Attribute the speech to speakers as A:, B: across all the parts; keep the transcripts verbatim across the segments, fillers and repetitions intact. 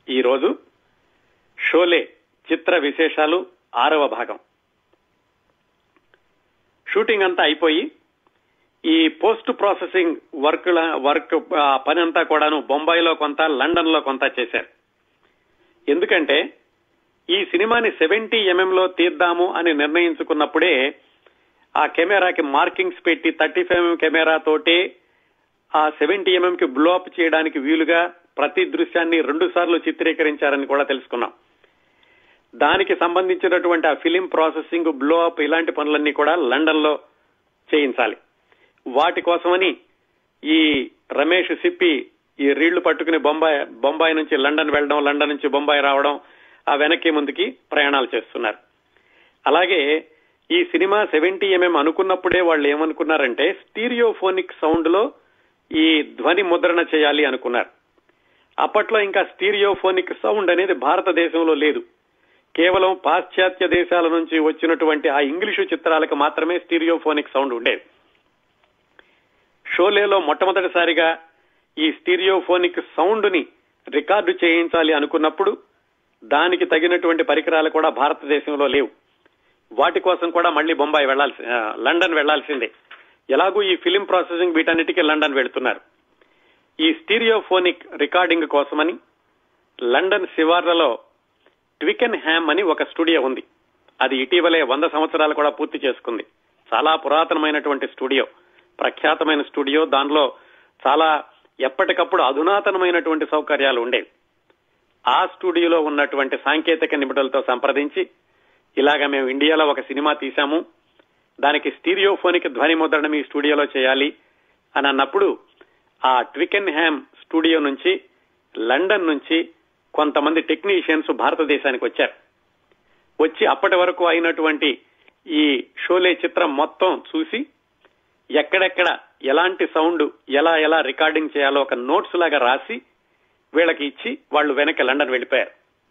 A: ఈ రోజు షోలే చిత్ర విశేషాలు ఆరవ భాగం. షూటింగ్ అంతా అయిపోయి ఈ పోస్ట్ ప్రాసెసింగ్ వర్క్ వర్క్ పని అంతా కూడాను బొంబాయిలో కొంత, లండన్ లో కొంత చేశారు. ఎందుకంటే ఈ సినిమాని సెవెంటీ ఎంఎం లో తీద్దాము అని నిర్ణయించుకున్నప్పుడే ఆ కెమెరాకి మార్కింగ్స్ పెట్టి థర్టీ ఫైవ్ ఎంఎం కెమెరా తోటే ఆ సెవెంటీ ఎంఎం కి బ్లో అప్ చేయడానికి వీలుగా ప్రతి దృశ్యాన్ని రెండు సార్లు చిత్రీకరించారని కూడా తెలుసుకున్నాం. దానికి సంబంధించినటువంటి ఆ ఫిలిం ప్రాసెసింగ్, బ్లో అప్ ఇలాంటి పనులన్నీ కూడా లండన్ లో చేయించాలి. వాటి కోసమని ఈ రమేష్ సిప్పి ఈ రీళ్లు పట్టుకుని బొంబాయి బొంబాయి నుంచి లండన్ వెళ్లడం, లండన్ నుంచి బొంబాయి రావడం, ఆ వెనక్కి ముందుకి ప్రయాణాలు చేస్తున్నారు. అలాగే ఈ సినిమా సెవెంటీ ఎంఎం అనుకున్నప్పుడే వాళ్ళు ఏమనుకున్నారంటే స్టీరియోఫోనిక్ సౌండ్ లో ఈ ధ్వని ముద్రణ చేయాలి అనుకున్నారు. అప్పట్లో ఇంకా స్టీరియోఫోనిక్ సౌండ్ అనేది భారతదేశంలో లేదు. కేవలం పాశ్చాత్య దేశాల నుంచి వచ్చినటువంటి ఆ ఇంగ్లీషు చిత్రాలకు మాత్రమే స్టీరియోఫోనిక్ సౌండ్ ఉండేది. షోలేలో మొట్టమొదటిసారిగా ఈ స్టీరియోఫోనిక్ సౌండ్ ని రికార్డు చేయించాలి అనుకున్నప్పుడు దానికి తగినటువంటి పరికరాలు కూడా భారతదేశంలో లేవు. వాటి కోసం కూడా మళ్లీ బొంబాయి వెళ్లాల్సి లండన్ వెళ్లాల్సిందే. ఎలాగూ ఈ ఫిలిం ప్రాసెసింగ్ వీటన్నిటికీ లండన్ వెళ్తున్నారు. ఈ స్టీరియోఫోనిక్ రికార్డింగ్ కోసమని లండన్ శివార్లలో ట్వికెన్ హ్యామ్ అని ఒక స్టూడియో ఉంది. అది ఇటీవలే వంద సంవత్సరాలు కూడా పూర్తి చేసుకుంది. చాలా పురాతనమైనటువంటి స్టూడియో, ప్రఖ్యాతమైన స్టూడియో. దానిలో చాలా ఎప్పటికప్పుడు అధునాతనమైనటువంటి సౌకర్యాలు ఉండేవి. ఆ స్టూడియోలో ఉన్నటువంటి సాంకేతిక నిపుణులతో సంప్రదించి ఇలాగా మేము ఇండియాలో ఒక సినిమా తీశాము, దానికి స్టీరియోఫోనిక్ ధ్వని ముద్రణ మీ స్టూడియోలో చేయాలి అని అన్నప్పుడు ఆ ట్వికెన్ హ్యామ్ స్టూడియో నుంచి లండన్ నుంచి కొంతమంది టెక్నీషియన్స్ భారతదేశానికి వచ్చారు. వచ్చి అప్పటి వరకు అయినటువంటి ఈ షోలే చిత్రం మొత్తం చూసి ఎక్కడెక్కడ ఎలాంటి సౌండ్ ఎలా ఎలా రికార్డింగ్ చేయాలో ఒక నోట్స్ లాగా రాసి వీళ్ళకి ఇచ్చి వాళ్ళు వెనక్కి లండన్ వెళ్లిపోయారు.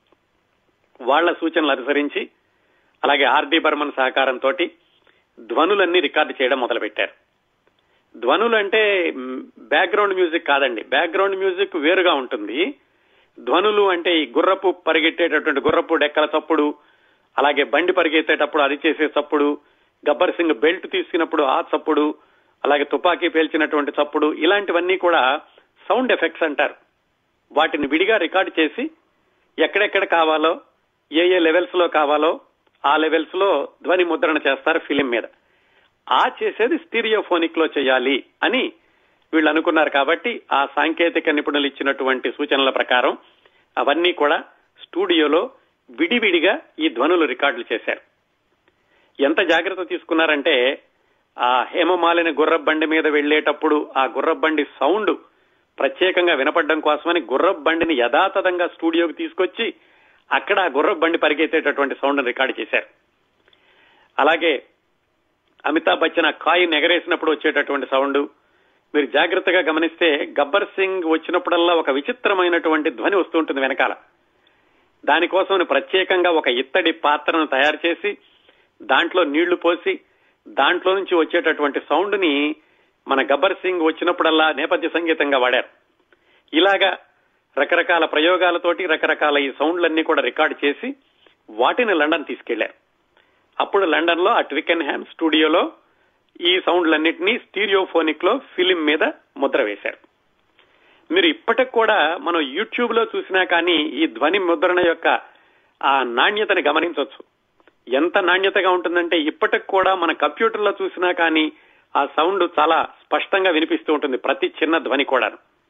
A: వాళ్ల సూచనలు అనుసరించి అలాగే ఆర్డి బర్మన్ సహకారంతో ధ్వనులన్నీ రికార్డు చేయడం మొదలుపెట్టారు. ధ్వనులు అంటే బ్యాక్గ్రౌండ్ మ్యూజిక్ కాదండి. బ్యాక్గ్రౌండ్ మ్యూజిక్ వేరుగా ఉంటుంది. ధ్వనులు అంటే ఈ గుర్రపు పరిగెత్తేటటువంటి గుర్రపు డెక్కల చప్పుడు, అలాగే బండి పరిగెత్తేటప్పుడు అది చేసే చప్పుడు, గబ్బర్ సింగ్ బెల్ట్ తీసుకున్నప్పుడు ఆ చప్పుడు, అలాగే తుపాకీ పేల్చినటువంటి చప్పుడు, ఇలాంటివన్నీ కూడా సౌండ్ ఎఫెక్ట్స్ అంటారు. వాటిని విడిగా రికార్డు చేసి ఎక్కడెక్కడ కావాలో ఏ ఏ లెవెల్స్ లో కావాలో ఆ లెవెల్స్ లో ధ్వని ముద్రణ చేస్తారు ఫిలిం మీద. ఆ చేసేది స్టీరియోఫోనిక్ లో చేయాలి అని వీళ్ళు అనుకున్నారు. కాబట్టి ఆ సాంకేతిక నిపుణులు ఇచ్చినటువంటి సూచనల ప్రకారం అవన్నీ కూడా స్టూడియోలో విడివిడిగా ఈ ధ్వనులు రికార్డులు చేశారు. ఎంత జాగ్రత్త తీసుకున్నారంటే ఆ హేమమాలిని గుర్రబండి మీద వెళ్లేటప్పుడు ఆ గుర్రబండి సౌండ్ ప్రత్యేకంగా వినపడడం కోసమని గుర్రబండిని యథాతథంగా స్టూడియోకి తీసుకొచ్చి అక్కడ ఆ గుర్రబండి పరిగెత్తేటటువంటి సౌండ్ రికార్డు చేశారు. అలాగే అమితాబ్ బచ్చన్ కాయిన్ ఎగరేసినప్పుడు వచ్చేటటువంటి సౌండ్ మీరు జాగ్రత్తగా గమనిస్తే గబ్బర్ సింగ్ వచ్చినప్పుడల్లా ఒక విచిత్రమైనటువంటి ధ్వని వస్తూ ఉంటుంది వెనకాల. దానికోసం ప్రత్యేకంగా ఒక ఇత్తడి పాత్రను తయారు చేసి దాంట్లో నీళ్లు పోసి దాంట్లో నుంచి వచ్చేటటువంటి సౌండ్ ని మన గబ్బర్ సింగ్ వచ్చినప్పుడల్లా నేపథ్య సంగీతంగా వాడారు. ఇలాగా రకరకాల ప్రయోగాలతోటి రకరకాల ఈ సౌండ్లన్నీ కూడా రికార్డు చేసి వాటిని లండన్ తీసుకెళ్లారు. అప్పుడు లండన్ లో ఆ ట్వికెన్ హ్యామ్ స్టూడియోలో ఈ సౌండ్లన్నింటినీ స్టీరియోఫోనిక్ లో ఫిలిం మీద ముద్ర వేశారు. మీరు ఇప్పటికి కూడా మనం యూట్యూబ్ లో చూసినా కానీ ఈ ధ్వని ముద్రణ యొక్క ఆ నాణ్యతని గమనించవచ్చు. ఎంత నాణ్యతగా ఉంటుందంటే ఇప్పటికి కూడా మన కంప్యూటర్ లో చూసినా కానీ ఆ సౌండ్ చాలా స్పష్టంగా వినిపిస్తూ ఉంటుంది, ప్రతి చిన్న ధ్వని కూడా.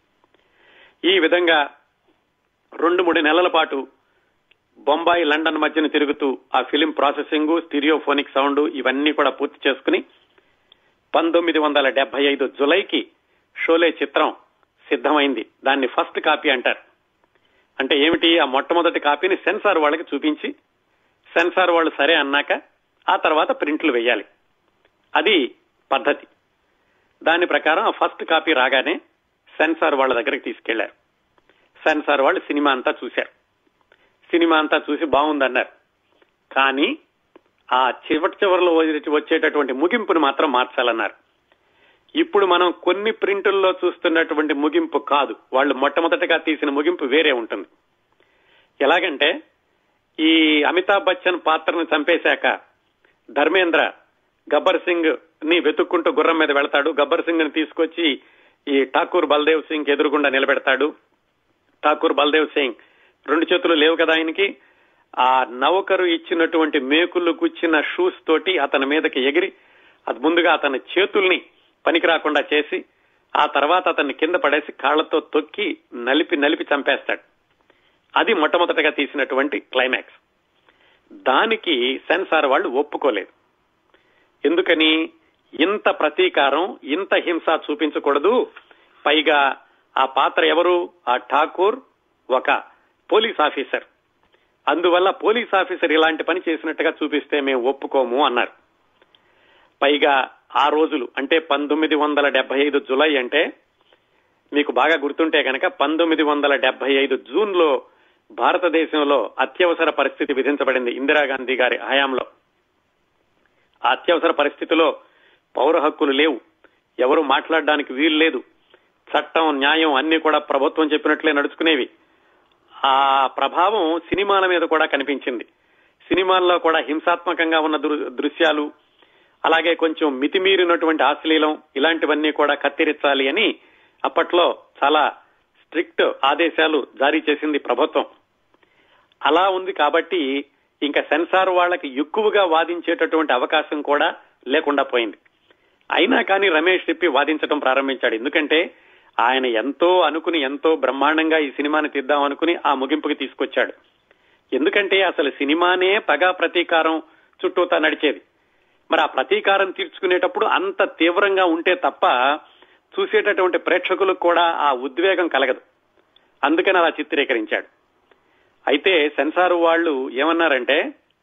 A: ఈ విధంగా రెండు మూడు నెలల పాటు బొంబాయి లండన్ మధ్యన తిరుగుతూ ఆ ఫిలిం ప్రాసెసింగ్, స్టీరియోఫోనిక్ సౌండ్ ఇవన్నీ కూడా పూర్తి చేసుకుని పంతొమ్మిది వందల డెబ్బై ఐదు జులైకి షోలే చిత్రం సిద్ధమైంది. దాన్ని ఫస్ట్ కాపీ అంటారు. అంటే ఏమిటి, ఆ మొట్టమొదటి కాపీని సెన్సార్ వాళ్ళకి చూపించి సెన్సార్ వాళ్ళు సరే అన్నాక ఆ తర్వాత ప్రింట్లు వేయాలి. అది పద్ధతి. దాని ప్రకారం ఆ ఫస్ట్ కాపీ రాగానే సెన్సార్ వాళ్ళ దగ్గరికి తీసుకెళ్లారు. సెన్సార్ వాళ్ళు సినిమా అంతా చూశారు. సినిమా అంతా చూసి బాగుందన్నారు. కానీ ఆ చివరి చివరిలో వచ్చేటటువంటి ముగింపును మాత్రం మార్చాలన్నారు. ఇప్పుడు మనం కొన్ని ప్రింటుల్లో చూస్తున్నటువంటి ముగింపు కాదు, వాళ్ళు మొట్టమొదటిగా తీసిన ముగింపు వేరే ఉంటుంది. ఎలాగంటే ఈ అమితాబ్ బచ్చన్ పాత్రను చంపేశాక ధర్మేంద్ర గబ్బర్ సింగ్ ని వెతుక్కుంటూ గుర్రం మీద వెళ్తాడు. గబ్బర్ సింగ్ ని తీసుకొచ్చి ఈ ఠాకూర్ బల్దేవ్ సింగ్ ఎదురుగుండా నిలబెడతాడు. ఠాకూర్ బల్దేవ్ సింగ్ రెండు చేతులు లేవు కదా ఆయనకి. ఆ నౌకరు ఇచ్చినటువంటి మేకులు గుచ్చిన షూస్ తోటి అతని మీదకి ఎగిరి అది ముందుగా అతని చేతుల్ని పనికి రాకుండా చేసి ఆ తర్వాత అతన్ని కింద పడేసి కాళ్లతో తొక్కి నలిపి నలిపి చంపేస్తాడు. అది మొట్టమొదటగా తీసినటువంటి క్లైమాక్స్. దానికి సెన్సార్ వాళ్ళు ఒప్పుకోలేదు. ఎందుకని? ఇంత ప్రతీకారం, ఇంత హింస చూపించకూడదు. పైగా ఆ పాత్ర ఎవరు? ఆ ఠాకూర్ ఒక పోలీస్ ఆఫీసర్. అందువల్ల పోలీస్ ఆఫీసర్ ఇలాంటి పని చేసినట్టుగా చూపిస్తే మేము ఒప్పుకోము అన్నారు. పైగా ఆ రోజులు అంటే పంతొమ్మిది వందల డెబ్బై ఐదు జులై అంటే మీకు బాగా గుర్తుంటే కనుక పంతొమ్మిది వందల డెబ్బై ఐదు జూన్ లో భారతదేశంలో అత్యవసర పరిస్థితి విధించబడింది ఇందిరాగాంధీ గారి హయాంలో. ఆ అత్యవసర పరిస్థితిలో పౌర హక్కులు లేవు, ఎవరు మాట్లాడడానికి వీలు లేదు, చట్టం న్యాయం అన్ని కూడా ప్రభుత్వం చెప్పినట్లే నడుచుకునేవి. ఆ ప్రభావం సినిమాల మీద కూడా కనిపించింది. సినిమాల్లో కూడా హింసాత్మకంగా ఉన్న దృశ్యాలు, అలాగే కొంచెం మితిమీరినటువంటి అశ్లీలం ఇలాంటివన్నీ కూడా కత్తిరించాలి అని అప్పట్లో చాలా స్ట్రిక్ట్ ఆదేశాలు జారీ చేసింది ప్రభుత్వం. అలా ఉంది కాబట్టి ఇంకా సెన్సార్ వాళ్ళకి ఎక్కువగా వాదించేటటువంటి అవకాశం కూడా లేకుండా పోయింది. అయినా కానీ రమేష్ సిప్పి వాదించడం ప్రారంభించాడు. ఎందుకంటే ఆయన ఎంతో అనుకుని ఎంతో బ్రహ్మాండంగా ఈ సినిమాని తీద్దాం అనుకుని ఆ ముగింపుకి తీసుకొచ్చాడు. ఎందుకంటే అసలు సినిమానే పగ ప్రతీకారం చుట్టూతా నడిచేది. మరి ఆ ప్రతీకారం తీర్చుకునేటప్పుడు అంత తీవ్రంగా ఉంటే తప్ప చూసేటటువంటి ప్రేక్షకులకు కూడా ఆ ఉద్వేగం కలగదు. అందుకని అలా చిత్రీకరించాడు. అయితే సెన్సార్ వాళ్ళు ఏమన్నారంటే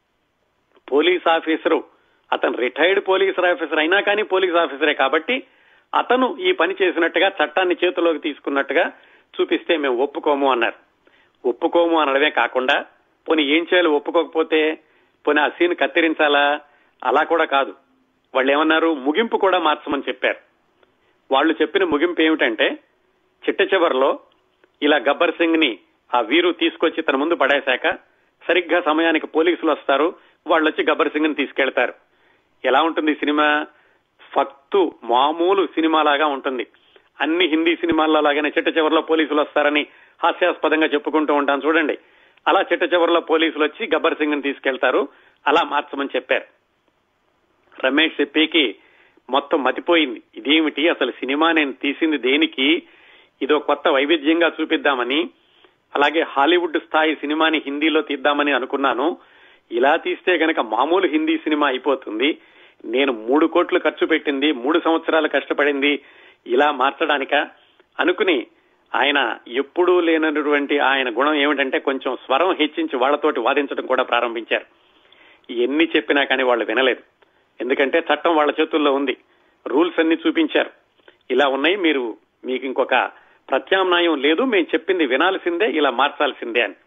A: పోలీస్ ఆఫీసరు అతను రిటైర్డ్ పోలీస్ ఆఫీసర్ అయినా కానీ పోలీస్ ఆఫీసరే కాబట్టి అతను ఈ పని చేసినట్టుగా చట్టాన్ని చేతిలోకి తీసుకున్నట్టుగా చూపిస్తే మేము ఒప్పుకోము అన్నారు. ఒప్పుకోము అనడమే కాకుండా పోనీ ఏం చేయాలి ఒప్పుకోకపోతే? పోనీ ఆ సీన్ కత్తిరించాలా? అలా కూడా కాదు. వాళ్ళు ఏమన్నారు? ముగింపు కూడా మార్చమని చెప్పారు. వాళ్ళు చెప్పిన ముగింపు ఏమిటంటే చిట్ట చివరిలో ఇలా గబ్బర్ సింగ్ ని ఆ వీరు తీసుకొచ్చి తన ముందు పడేశాక సరిగ్గా సమయానికి పోలీసులు వస్తారు, వాళ్ళు వచ్చి గబ్బర్ సింగ్ ని తీసుకెళ్తారు. ఎలా ఉంటుంది సినిమా? ఫక్తు మామూలు సినిమాలాగా ఉంటుంది. అన్ని హిందీ సినిమాల్లో లాగానే చిట్ట చివరిలో పోలీసులు వస్తారని హాస్యాస్పదంగా చెప్పుకుంటూ ఉంటాను చూడండి. అలా చిట్ట చివరిలో పోలీసులు వచ్చి గబ్బర్ సింగ్ ని తీసుకెళ్తారు. అలా మార్చమని చెప్పారు. రమేష్ సిప్పికి మొత్తం మతిపోయింది. ఇదేమిటి అసలు సినిమా నేను తీసింది దేనికి? ఇదో కొత్త వైవిధ్యంగా చూపిద్దామని, అలాగే హాలీవుడ్ స్థాయి సినిమాని హిందీలో తీద్దామని అనుకున్నాను. ఇలా తీస్తే గనక మామూలు హిందీ సినిమా అయిపోతుంది. నేను మూడు కోట్లు ఖర్చు పెట్టింది, మూడు సంవత్సరాలు కష్టపడింది ఇలా మార్చడానిక అనుకుని ఆయన ఎప్పుడూ లేనటువంటి ఆయన గుణం ఏమిటంటే కొంచెం స్వరం హెచ్చించి వాళ్లతోటి వాదించడం కూడా ప్రారంభించారు. ఎన్ని చెప్పినా కానీ వాళ్ళు వినలేదు. ఎందుకంటే చట్టం వాళ్ళ చేతుల్లో ఉంది. రూల్స్ అన్ని చూపించారు, ఇలా ఉన్నాయి, మీరు మీకు ఇంకొక ప్రత్యామ్నాయం లేదు, మేము చెప్పింది వినాల్సిందే, ఇలా మార్చాల్సిందే అని.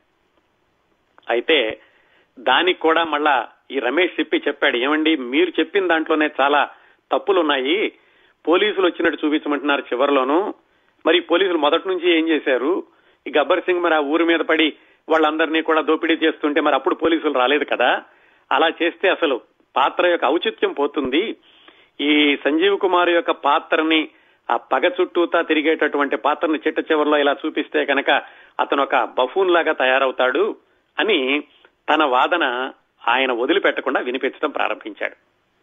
A: అయితే దానికి కూడా మళ్ళా ఈ రమేష్ సిప్పి చెప్పాడు, ఏమండి మీరు చెప్పిన దాంట్లోనే చాలా తప్పులున్నాయి, పోలీసులు వచ్చినట్టు చూపించమంటున్నారు చివరిలోనూ. మరి పోలీసులు మొదటి నుంచి ఏం చేశారు? ఈ గబ్బర్ సింగ్ మరి ఆ ఊరి మీద పడి వాళ్ళందరినీ కూడా దోపిడీ చేస్తుంటే మరి అప్పుడు పోలీసులు రాలేదు కదా. అలా చేస్తే అసలు పాత్ర యొక్క ఔచిత్యం పోతుంది. ఈ సంజీవ్ కుమార్ యొక్క పాత్రని ఆ పగ చుట్టూతా తిరిగేటటువంటి పాత్రని చిట్ట చివరిలో ఇలా చూపిస్తే కనుక అతను ఒక బఫూన్ లాగా తయారవుతాడు అని తన వాదన ఆయన వదిలిపెట్టకుండా వినిపించడం ప్రారంభించాడు.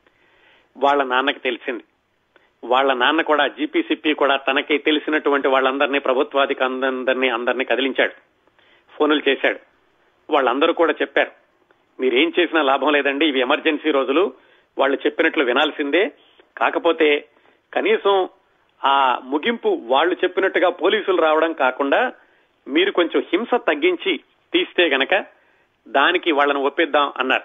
A: వాళ్ళ నాన్నకి తెలిసింది. వాళ్ళ నాన్న కూడా జీపీ సిప్పి కూడా తనకి తెలిసినటువంటి వాళ్ళందరినీ ప్రభుత్వాధిక అందరినీ అందరినీ కదిలించాడు, ఫోనులు చేశాడు. వాళ్ళందరూ కూడా చెప్పారు, మీరేం చేసినా లాభం లేదండి, ఇవి ఎమర్జెన్సీ రోజులు, వాళ్ళు చెప్పినట్లు వినాల్సిందే. కాకపోతే కనీసం ఆ ముగింపు వాళ్ళు చెప్పినట్టుగా పోలీసులు రావడం కాకుండా మీరు కొంచెం హింస తగ్గించి తీస్తే గనక దానికి వాళ్ళని ఒప్పిద్దాం అన్నారు.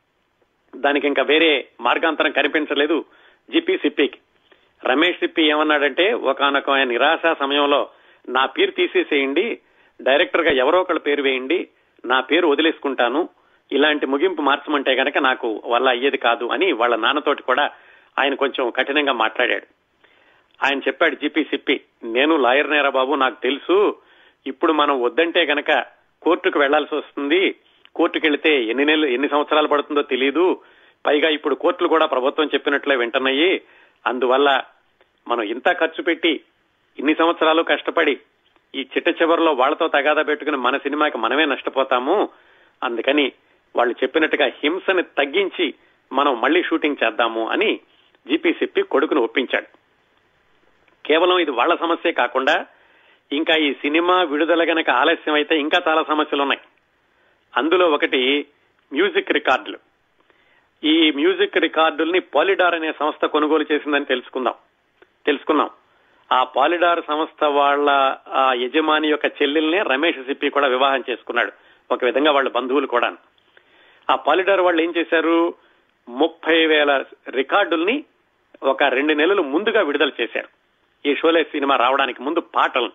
A: దానికి ఇంకా వేరే మార్గాంతరం కనిపించలేదు జీపీ సిప్పికి. రమేష్ సిప్పి ఏమన్నాడంటే ఒకనొక నిరాశ సమయంలో నా పేరు తీసేసేయండి, డైరెక్టర్ గా ఎవరో ఒకళ్ళ పేరు వేయండి, నా పేరు వదిలేసుకుంటాను, ఇలాంటి ముగింపు మార్చమంటే గనక నాకు వల్ల అయ్యేది కాదు అని వాళ్ళ నాన్నతోటి కూడా ఆయన కొంచెం కఠినంగా మాట్లాడాడు. ఆయన చెప్పాడు జీపీ సిప్పి, నేను లాయర్ నేరా బాబు, నాకు తెలుసు, ఇప్పుడు మనం వద్దంటే గనక కోర్టుకు వెళ్లాల్సి వస్తుంది, కోర్టుకు వెళితే ఎన్ని నెలలు ఎన్ని సంవత్సరాలు పడుతుందో తెలియదు, పైగా ఇప్పుడు కోర్టులు కూడా ప్రభుత్వం చెప్పినట్లే వింటున్నాయి, అందువల్ల మనం ఇంత ఖర్చు పెట్టి ఇన్ని సంవత్సరాలు కష్టపడి ఈ చిట్ట చివరిలో వాళ్లతో తగాదా పెట్టుకుని మన సినిమాకి మనమే నష్టపోతాము, అందుకని వాళ్ళు చెప్పినట్టుగా హింసని తగ్గించి మనం మళ్లీ షూటింగ్ చేద్దాము అని జీపీ సిప్పి కొడుకును ఒప్పించాడు. కేవలం ఇది వాళ్ల సమస్యే కాకుండా ఇంకా ఈ సినిమా విడుదల గనక ఆలస్యం అయితే ఇంకా చాలా సమస్యలు ఉన్నాయి. అందులో ఒకటి మ్యూజిక్ రికార్డులు. ఈ మ్యూజిక్ రికార్డుల్ని పాలిడార్ అనే సంస్థ కొనుగోలు చేసిందని తెలుసుకుందాం తెలుసుకున్నాం ఆ పాలిడార్ సంస్థ వాళ్ళ ఆ యజమాని యొక్క చెల్లెల్నే రమేష్ సిప్పి కూడా వివాహం చేసుకున్నాడు. ఒక విధంగా వాళ్ళ బంధువులు కూడా. ఆ పాలిడార్ వాళ్ళు ఏం చేశారు, ముప్పై వేల రికార్డుల్ని ఒక రెండు నెలలు ముందుగా విడుదల చేశారు. ఈ షోలే సినిమా రావడానికి ముందు పాటలు.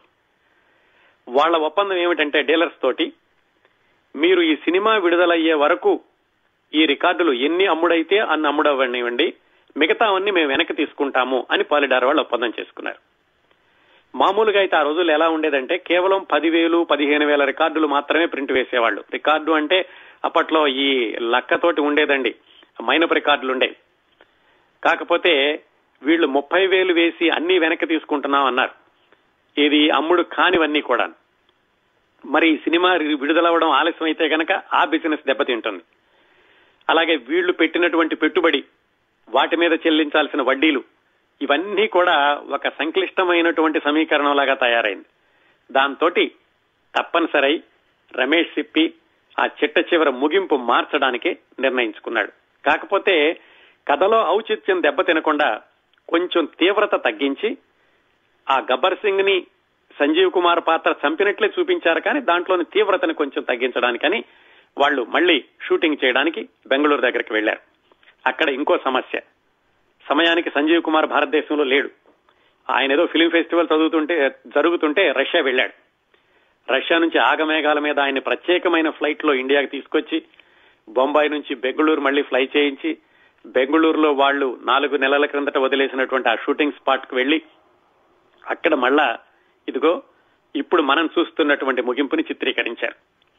A: వాళ్ళ ఒప్పందం ఏమిటంటే డీలర్స్ తోటి, మీరు ఈ సినిమా విడుదలయ్యే వరకు ఈ రికార్డులు ఎన్ని అమ్ముడైతే అన్ని అమ్ముడవ్వనివ్వండి, మిగతా అన్ని మేము వెనక్కి తీసుకుంటాము అని పాలిడార్ వాళ్ళు ఒప్పందం చేసుకున్నారు. మామూలుగా అయితే ఆ రోజుల్లో ఎలా ఉండేదంటే కేవలం పదివేలు పదిహేను వేల రికార్డులు మాత్రమే ప్రింట్ వేసేవాళ్ళు. రికార్డు అంటే అప్పట్లో ఈ లక్కతోటి ఉండేదండి, మైనపు రికార్డులు ఉండేవి. కాకపోతే వీళ్ళు ముప్పై వేలు వేసి అన్ని వెనక్కి తీసుకుంటున్నాం అన్నారు. ఇది అమ్ముడు కానివన్నీ కూడా. మరి సినిమా విడుదలవ్వడం ఆలస్యం అయితే కనుక ఆ బిజినెస్ దెబ్బతింటుంది. అలాగే వీళ్లు పెట్టినటువంటి పెట్టుబడి, వాటి మీద చెల్లించాల్సిన వడ్డీలు, ఇవన్నీ కూడా ఒక సంక్లిష్టమైనటువంటి సమీకరణం లాగా తయారైంది. దాంతో తప్పనిసరి రమేష్ సిప్పి ఆ చిట్ట చివర ముగింపు మార్చడానికి నిర్ణయించుకున్నాడు. కాకపోతే కథలో ఔచిత్యం దెబ్బతినకుండా కొంచెం తీవ్రత తగ్గించి ఆ గబ్బర్ సింగ్ ని సంజీవ్ కుమార్ పాత్ర చంపినట్లే చూపించారు, కానీ దాంట్లోని తీవ్రతని కొంచెం తగ్గించడానికని వాళ్ళు మళ్లీ షూటింగ్ చేయడానికి బెంగళూరు దగ్గరికి వెళ్లారు. అక్కడ ఇంకో సమస్య, సమయానికి సంజీవ్ కుమార్ భారతదేశంలో లేడు. ఆయన ఏదో ఫిలిం ఫెస్టివల్ చదువుతుంటే జరుగుతుంటే రష్యా వెళ్లాడు. రష్యా నుంచి ఆగమేఘాల మీద ఆయన ప్రత్యేకమైన ఫ్లైట్ లో ఇండియాకి తీసుకొచ్చి బొంబాయి నుంచి బెంగళూరు మళ్లీ ఫ్లై చేయించి బెంగళూరులో వాళ్ళు నాలుగు నెలల క్రిందట వదిలేసినటువంటి ఆ షూటింగ్ స్పాట్ కు వెళ్లి అక్కడ మళ్ళా ఇదిగో ఇప్పుడు మనం చూస్తున్నటువంటి ముగింపుని చిత్రీకరించారు.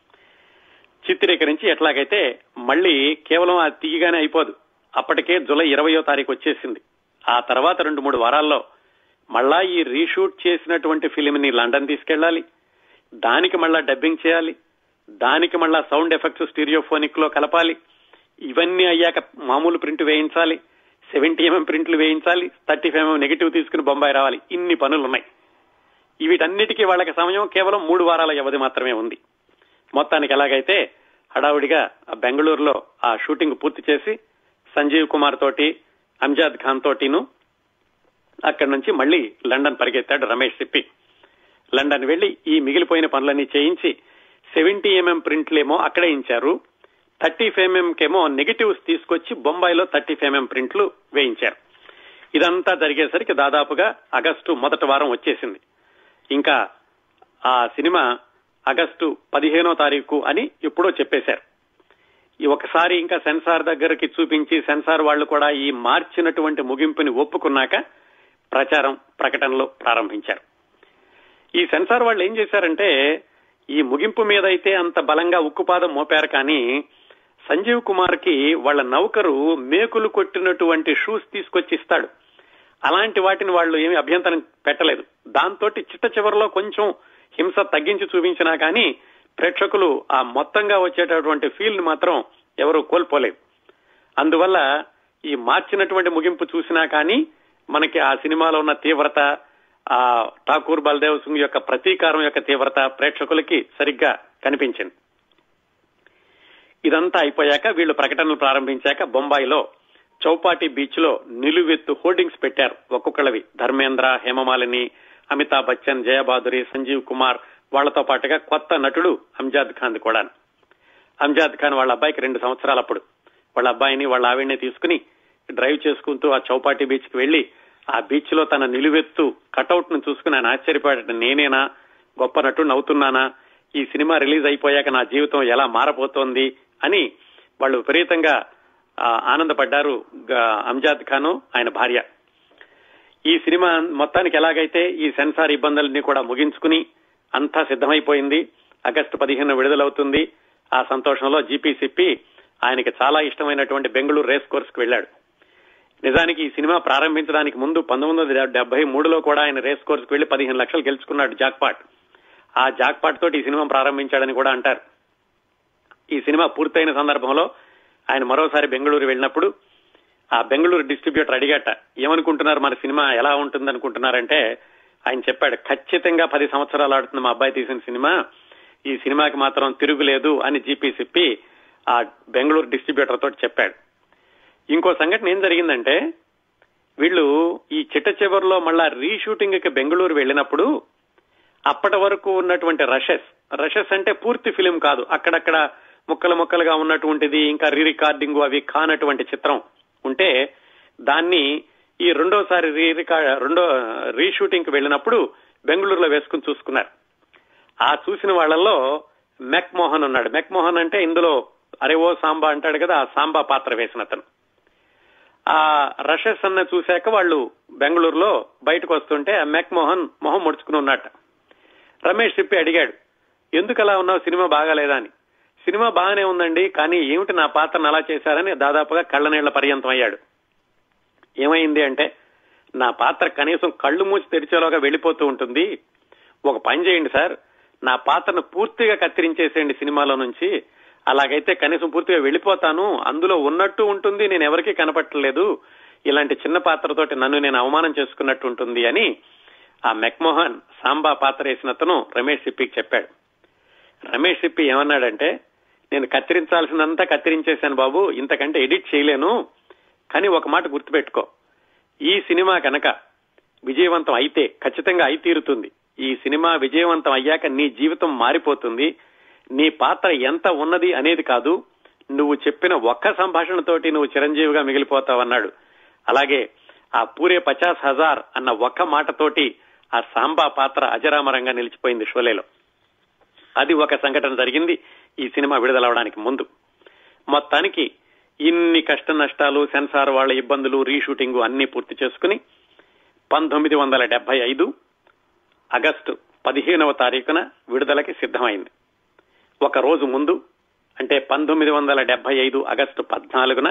A: చిత్రీకరించి ఎట్లాగైతే మళ్లీ కేవలం అది తీయగానే అయిపోదు, అప్పటికే జూలై ఇరవయో తారీఖు వచ్చేసింది. ఆ తర్వాత రెండు మూడు వారాల్లో మళ్ళా ఈ రీషూట్ చేసినటువంటి ఫిలిం ని లండన్ తీసుకెళ్లాలి, దానికి మళ్ళా డబ్బింగ్ చేయాలి, దానికి మళ్ళా సౌండ్ ఎఫెక్ట్స్ స్టీరియోఫోనిక్ లో కలపాలి, ఇవన్నీ అయ్యాక మామూలు ప్రింట్ వేయించాలి, సెవెంటీ ఎంఎం ప్రింట్లు వేయించాలి, థర్టీ ఫైవ్ ఎంఎం నెగిటివ్ తీసుకుని బొంబాయి రావాలి. ఇన్ని పనులున్నాయి. వీటన్నిటికీ వాళ్ళకి సమయం కేవలం మూడు వారాల వ్యవధి మాత్రమే ఉంది. మొత్తానికి ఎలాగైతే హడావుడిగా బెంగళూరులో ఆ షూటింగ్ పూర్తి చేసి సంజీవ్ కుమార్ తోటి అంజాద్ ఖాన్ తోటిను అక్కడి నుంచి మళ్లీ లండన్ పరిగెత్తాడు రమేష్ సిప్పి. లండన్ వెళ్లి ఈ మిగిలిపోయిన పనులన్నీ చేయించి సెవెంటీ ఎంఎం ప్రింట్లేమో అక్కడే ఇచ్చారు, థర్టీ ఫైవ్ ఎంఎం కేమో నెగిటివ్స్ తీసుకొచ్చి బొంబాయిలో థర్టీ ఫైవ్ ఎంఎం ప్రింట్లు వేయించారు. ఇదంతా జరిగేసరికి దాదాపుగా ఆగస్టు మొదటి వారం వచ్చేసింది. ఇంకా ఆ సినిమా ఆగస్టు పదిహేనో తారీఖు అని ఎప్పుడో చెప్పేశారు. ఈ ఒకసారి ఇంకా సెన్సార్ దగ్గరికి చూపించి సెన్సార్ వాళ్లు కూడా ఈ మార్చినటువంటి ముగింపుని ఒప్పుకున్నాక ప్రచారం ప్రకటనలు ప్రారంభించారు. ఈ సెన్సార్ వాళ్ళు ఏం చేశారంటే ఈ ముగింపు మీద అయితే అంత బలంగా ఉక్కుపాదం మోపారు, కానీ సంజీవ్ కుమార్ కి వాళ్ళ నౌకరు మేకులు కొట్టినటువంటి షూస్ తీసుకొచ్చి ఇస్తాడు. అలాంటి వాటిని వాళ్ళు ఏమీ అభ్యంతరం పెట్టలేదు. దాంతో చిట్ట చివరిలో కొంచెం హింస తగ్గించి చూపించినా కానీ ప్రేక్షకులు ఆ మొత్తంగా వచ్చేటటువంటి ఫీల్ ని మాత్రం ఎవరూ కోల్పోలేదు. అందువల్ల ఈ మార్చినటువంటి ముగింపు చూసినా కానీ మనకి ఆ సినిమాలో ఉన్న తీవ్రత, ఆ ఠాకూర్ బల్దేవ్ సింగ్ యొక్క ప్రతీకారం యొక్క తీవ్రత ప్రేక్షకులకి సరిగ్గా కనిపించింది. ఇదంతా అయిపోయాక వీళ్లు ప్రకటనలు ప్రారంభించాక బొంబాయిలో చౌపాటి బీచ్ లో నిలువెత్తు హోర్డింగ్స్ పెట్టారు ఒక్కొక్కళ్ళవి. ధర్మేంద్ర, హేమమాలిని, అమితాబ్ బచ్చన్, జయబాదురి, సంజీవ్ కుమార్, వాళ్లతో పాటుగా కొత్త నటుడు అంజాద్ ఖాన్ కూడా. అంజాద్ ఖాన్ వాళ్ళ అబ్బాయికి రెండు సంవత్సరాలు అప్పుడు. వాళ్ళ అబ్బాయిని వాళ్ళ ఆవిడ్ని తీసుకుని డ్రైవ్ చేసుకుంటూ ఆ చౌపాటి బీచ్ కి వెళ్లి ఆ బీచ్ లో తన నిలువెత్తు కటౌట్ ను చూసుకుని ఆయన ఆశ్చర్యపడ్డాడు. నేనేనా గొప్ప నటుడు అవుతున్నానా, ఈ సినిమా రిలీజ్ అయిపోయాక నా జీవితం ఎలా మారబోతోంది అని వాళ్ళు విపరీతంగా ఆనందపడ్డారు అంజాద్ ఖాన్ ఆయన భార్య. ఈ సినిమా మొత్తానికి ఎలాగైతే ఈ సెన్సార్ ఇబ్బందులన్నీ కూడా ముగించుకుని అంతా సిద్ధమైపోయింది. ఆగస్టు పదిహేను విడుదలవుతుంది. ఆ సంతోషంలో జీపీ సిప్పి ఆయనకి చాలా ఇష్టమైనటువంటి బెంగళూరు రేస్ కోర్స్ కు వెళ్లాడు. నిజానికి ఈ సినిమా ప్రారంభించడానికి ముందు పంతొమ్మిది వందల డెబ్బై మూడులో కూడా ఆయన రేస్ కోర్స్ కు వెళ్లి పదిహేను లక్షలు గెలుచుకున్నాడు జాక్పాట్. ఆ జాక్పాట్ తోటి ఈ సినిమా ప్రారంభించాడని కూడా అంటారు. ఈ సినిమా పూర్తయిన సందర్భంలో ఆయన మరోసారి బెంగళూరు వెళ్ళినప్పుడు ఆ బెంగళూరు డిస్ట్రిబ్యూటర్ అడిగట, ఏమనుకుంటున్నారు మన సినిమా ఎలా ఉంటుంది అనుకుంటున్నారంటే ఆయన చెప్పాడు, ఖచ్చితంగా పది సంవత్సరాలు ఆడుతుంది మా అబ్బాయి తీసిన సినిమా, ఈ సినిమాకి మాత్రం తిరుగులేదు అని జీపీ సిప్పి ఆ బెంగళూరు డిస్ట్రిబ్యూటర్ తోటి చెప్పాడు. ఇంకో సంఘటన ఏం జరిగిందంటే వీళ్ళు ఈ చిట్ట చివరిలో మళ్ళా రీషూటింగ్ కి బెంగళూరు వెళ్ళినప్పుడు అప్పటి వరకు ఉన్నటువంటి రషెస్ రషెస్ అంటే పూర్తి ఫిలిం కాదు, అక్కడక్కడ ముక్కలు ముక్కలుగా ఉన్నటువంటిది, ఇంకా రీ రికార్డింగ్ అవి కానటువంటి చిత్రం ఉంటే దాన్ని ఈ రెండోసారి రీ రికార్డ్ రెండో రీషూటింగ్ కి వెళ్ళినప్పుడు బెంగళూరులో వేసుకుని చూసుకున్నారు. ఆ చూసిన వాళ్లలో మెక్ మోహన్ ఉన్నాడు. మెక్ మోహన్ అంటే ఇందులో అరే ఓ సాంబా అంటాడు కదా, ఆ సాంబా పాత్ర వేసిన అతను. ఆ రషెస్ అన్న చూశాక వాళ్ళు బెంగళూరులో బయటకు వస్తుంటే ఆ మెక్ మోహన్ మొహం ముడుచుకుని ఉన్నట్ట. రమేష్ సిప్పి అడిగాడు, ఎందుకు అలా ఉన్నావు, సినిమా బాగాలేదా అని. సినిమా బాగానే ఉందండి, కానీ ఏమిటి నా పాత్రను అలా చేశారని దాదాపుగా కళ్ళనీళ్ల పర్యంతం అయ్యాడు. ఏమైంది అంటే నా పాత్ర కనీసం కళ్ళు మూసి తెరిచేలోగా వెళ్లిపోతూ ఉంటుంది, ఒక పని చేయండి సార్, నా పాత్రను పూర్తిగా కత్తిరించేసేయండి సినిమాలో నుంచి, అలాగైతే కనీసం పూర్తిగా వెళ్లిపోతాను, అందులో ఉన్నట్టు ఉంటుంది, నేను ఎవరికీ కనపట్టలేదు, ఇలాంటి చిన్న పాత్రతోటి నన్ను నేను అవమానం చేసుకున్నట్టు ఉంటుంది అని ఆ మెక్మోహన్ సాంబా పాత్ర వేసిన అతను రమేష్ సిప్పికి చెప్పాడు. రమేష్ సిప్పి ఏమన్నాడంటే, నేను కత్తిరించాల్సినంతా కత్తిరించేశాను బాబు, ఇంతకంటే ఎడిట్ చేయలేను, కానీ ఒక మాట గుర్తుపెట్టుకో, ఈ సినిమా కనుక విజయవంతం అయితే ఖచ్చితంగా అయి తీరుతుంది, ఈ సినిమా విజయవంతం అయ్యాక నీ జీవితం మారిపోతుంది, నీ పాత్ర ఎంత ఉన్నది అనేది కాదు, నువ్వు చెప్పిన ఒక్క సంభాషణతోటి నువ్వు చిరంజీవిగా మిగిలిపోతావన్నాడు. అలాగే ఆ పూరే పచాస్ హజార్ అన్న ఒక్క మాటతోటి ఆ సాంబా పాత్ర అజరామరంగా నిలిచిపోయింది షోలేలో. అది ఒక సంఘటన జరిగింది ఈ సినిమా విడుదలవడానికి ముందు. మొత్తానికి ఇన్ని కష్ట నష్టాలు, సెన్సార్ వాళ్ల ఇబ్బందులు, రీషూటింగ్ అన్ని పూర్తి చేసుకుని పంతొమ్మిది వందల డెబ్బై ఐదు ఆగస్టు పదిహేనవ తారీఖున విడుదలకి సిద్ధమైంది. ఒక రోజు ముందు అంటే పంతొమ్మిది వందల డెబ్బై ఐదు ఆగస్టు పద్నాలుగున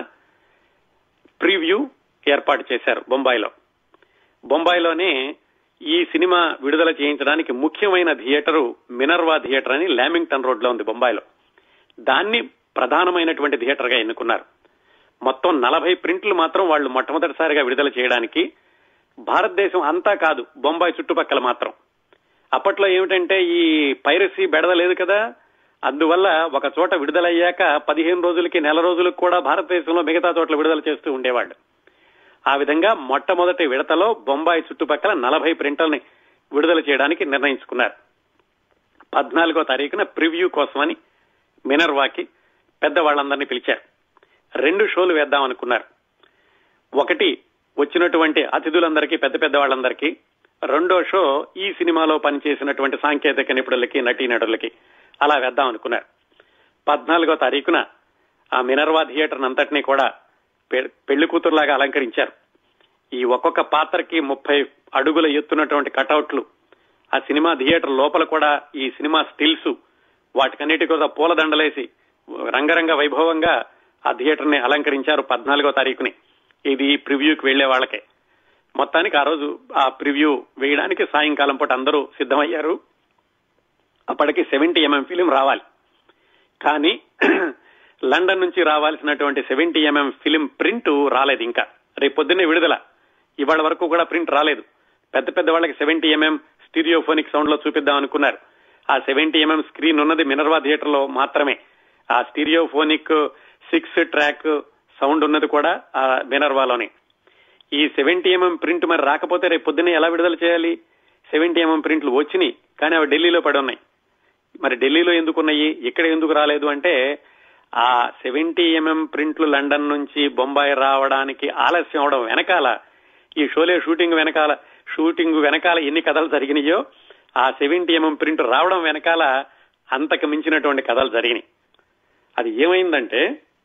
A: ప్రివ్యూ ఏర్పాటు చేశారు బొంబాయిలో. బొంబాయిలోనే ఈ సినిమా విడుదల చేయించడానికి ముఖ్యమైన థియేటరు మినర్వా థియేటర్ అని లామింగ్టన్ రోడ్ లో ఉంది బొంబాయిలో. దాన్ని ప్రధానమైనటువంటి థియేటర్ గా ఎన్నుకున్నారు. మొత్తం నలభై ప్రింట్లు మాత్రం వాళ్ళు మొట్టమొదటిసారిగా విడుదల చేయడానికి, భారతదేశం అంతా కాదు బొంబాయి చుట్టుపక్కల మాత్రం. అప్పట్లో ఏమిటంటే ఈ పైరసీ బెడదలేదు కదా, అందువల్ల ఒక చోట విడుదలయ్యాక పదిహేను రోజులకి నెల రోజులకు కూడా భారతదేశంలో మిగతా చోట్ల విడుదల చేస్తూ ఉండేవాళ్ళు. ఆ విధంగా మొట్టమొదటి విడతలో బొంబాయి చుట్టుపక్కల నలభై ప్రింట్లని విడుదల చేయడానికి నిర్ణయించుకున్నారు. పద్నాలుగో తారీఖున ప్రివ్యూ కోసమని మినర్వాకి పెద్దవాళ్లందరినీ పిలిచారు. రెండు షోలు వేద్దామనుకున్నారు. ఒకటి వచ్చినటువంటి అతిథులందరికీ, పెద్ద పెద్ద వాళ్ళందరికీ. రెండో షో ఈ సినిమాలో పనిచేసినటువంటి సాంకేతిక నిపుణులకి, నటీనటులకి అలా వేద్దాం అనుకున్నారు. పద్నాలుగో తారీఖున ఆ మినర్వా థియేటర్ అంతటినీ కూడా పెళ్లి కూతురులాగా అలంకరించారు. ఈ ఒక్కొక్క పాత్రకి ముప్పై అడుగుల ఎత్తున్నటువంటి కటౌట్లు, ఆ సినిమా థియేటర్ లోపల కూడా ఈ సినిమా స్టిల్స్, వాటికన్నిటి కూడా పూలదండలేసి రంగరంగ వైభవంగా ఆ థియేటర్ ని అలంకరించారు పద్నాలుగో తారీఖుని. ఇది ప్రివ్యూకి వెళ్లే వాళ్ళకే. మొత్తానికి ఆ రోజు ఆ ప్రివ్యూ వేయడానికి సాయంకాలం పూట అందరూ సిద్ధమయ్యారు. అప్పటికి సెవెంటీ ఎంఎం ఫిలిం రావాలి. కానీ లండన్ నుంచి రావాల్సినటువంటి సెవెంటీ ఎంఎం ఫిలిం ప్రింట్ రాలేదు. ఇంకా రేపు పొద్దున్నే విడుదల, ఇవాళ వరకు కూడా ప్రింట్ రాలేదు. పెద్ద పెద్ద వాళ్ళకి సెవెంటీ ఎంఎం స్టీరియోఫోనిక్ సౌండ్ లో చూపిద్దాం అనుకున్నారు. ఆ సెవెంటీ ఎంఎం స్క్రీన్ ఉన్నది మినర్వా థియేటర్ లో మాత్రమే. ఆ స్టీరియోఫోనిక్ సిక్స్ ట్రాక్ సౌండ్ ఉన్నది కూడా ఆ మినర్వాలోనే. ఈ సెవెంటీ ఎంఎం ప్రింట్ మరి రాకపోతే రేపు పొద్దున్నే ఎలా విడుదల చేయాలి? సెవెంటీ ఎంఎం ప్రింట్లు వచ్చినాయి, కానీ అవి ఢిల్లీలో పడి ఉన్నాయి. మరి ఢిల్లీలో ఎందుకున్నాయి, ఇక్కడ ఎందుకు రాలేదు అంటే, ఆ సెవెంటీ ఎంఎం ప్రింట్లు లండన్ నుంచి బొంబాయి రావడానికి ఆలస్యం అవడం వెనకాల, ఈ షోలే షూటింగ్ వెనకాల షూటింగ్ వెనకాల ఎన్ని కథలు జరిగినాయో, ఆ సెవెంటీ ఎంఎం ప్రింట్ రావడం వెనకాల అంతకు మించినటువంటి కథలు జరిగినాయి. అది ఏమైందంటే,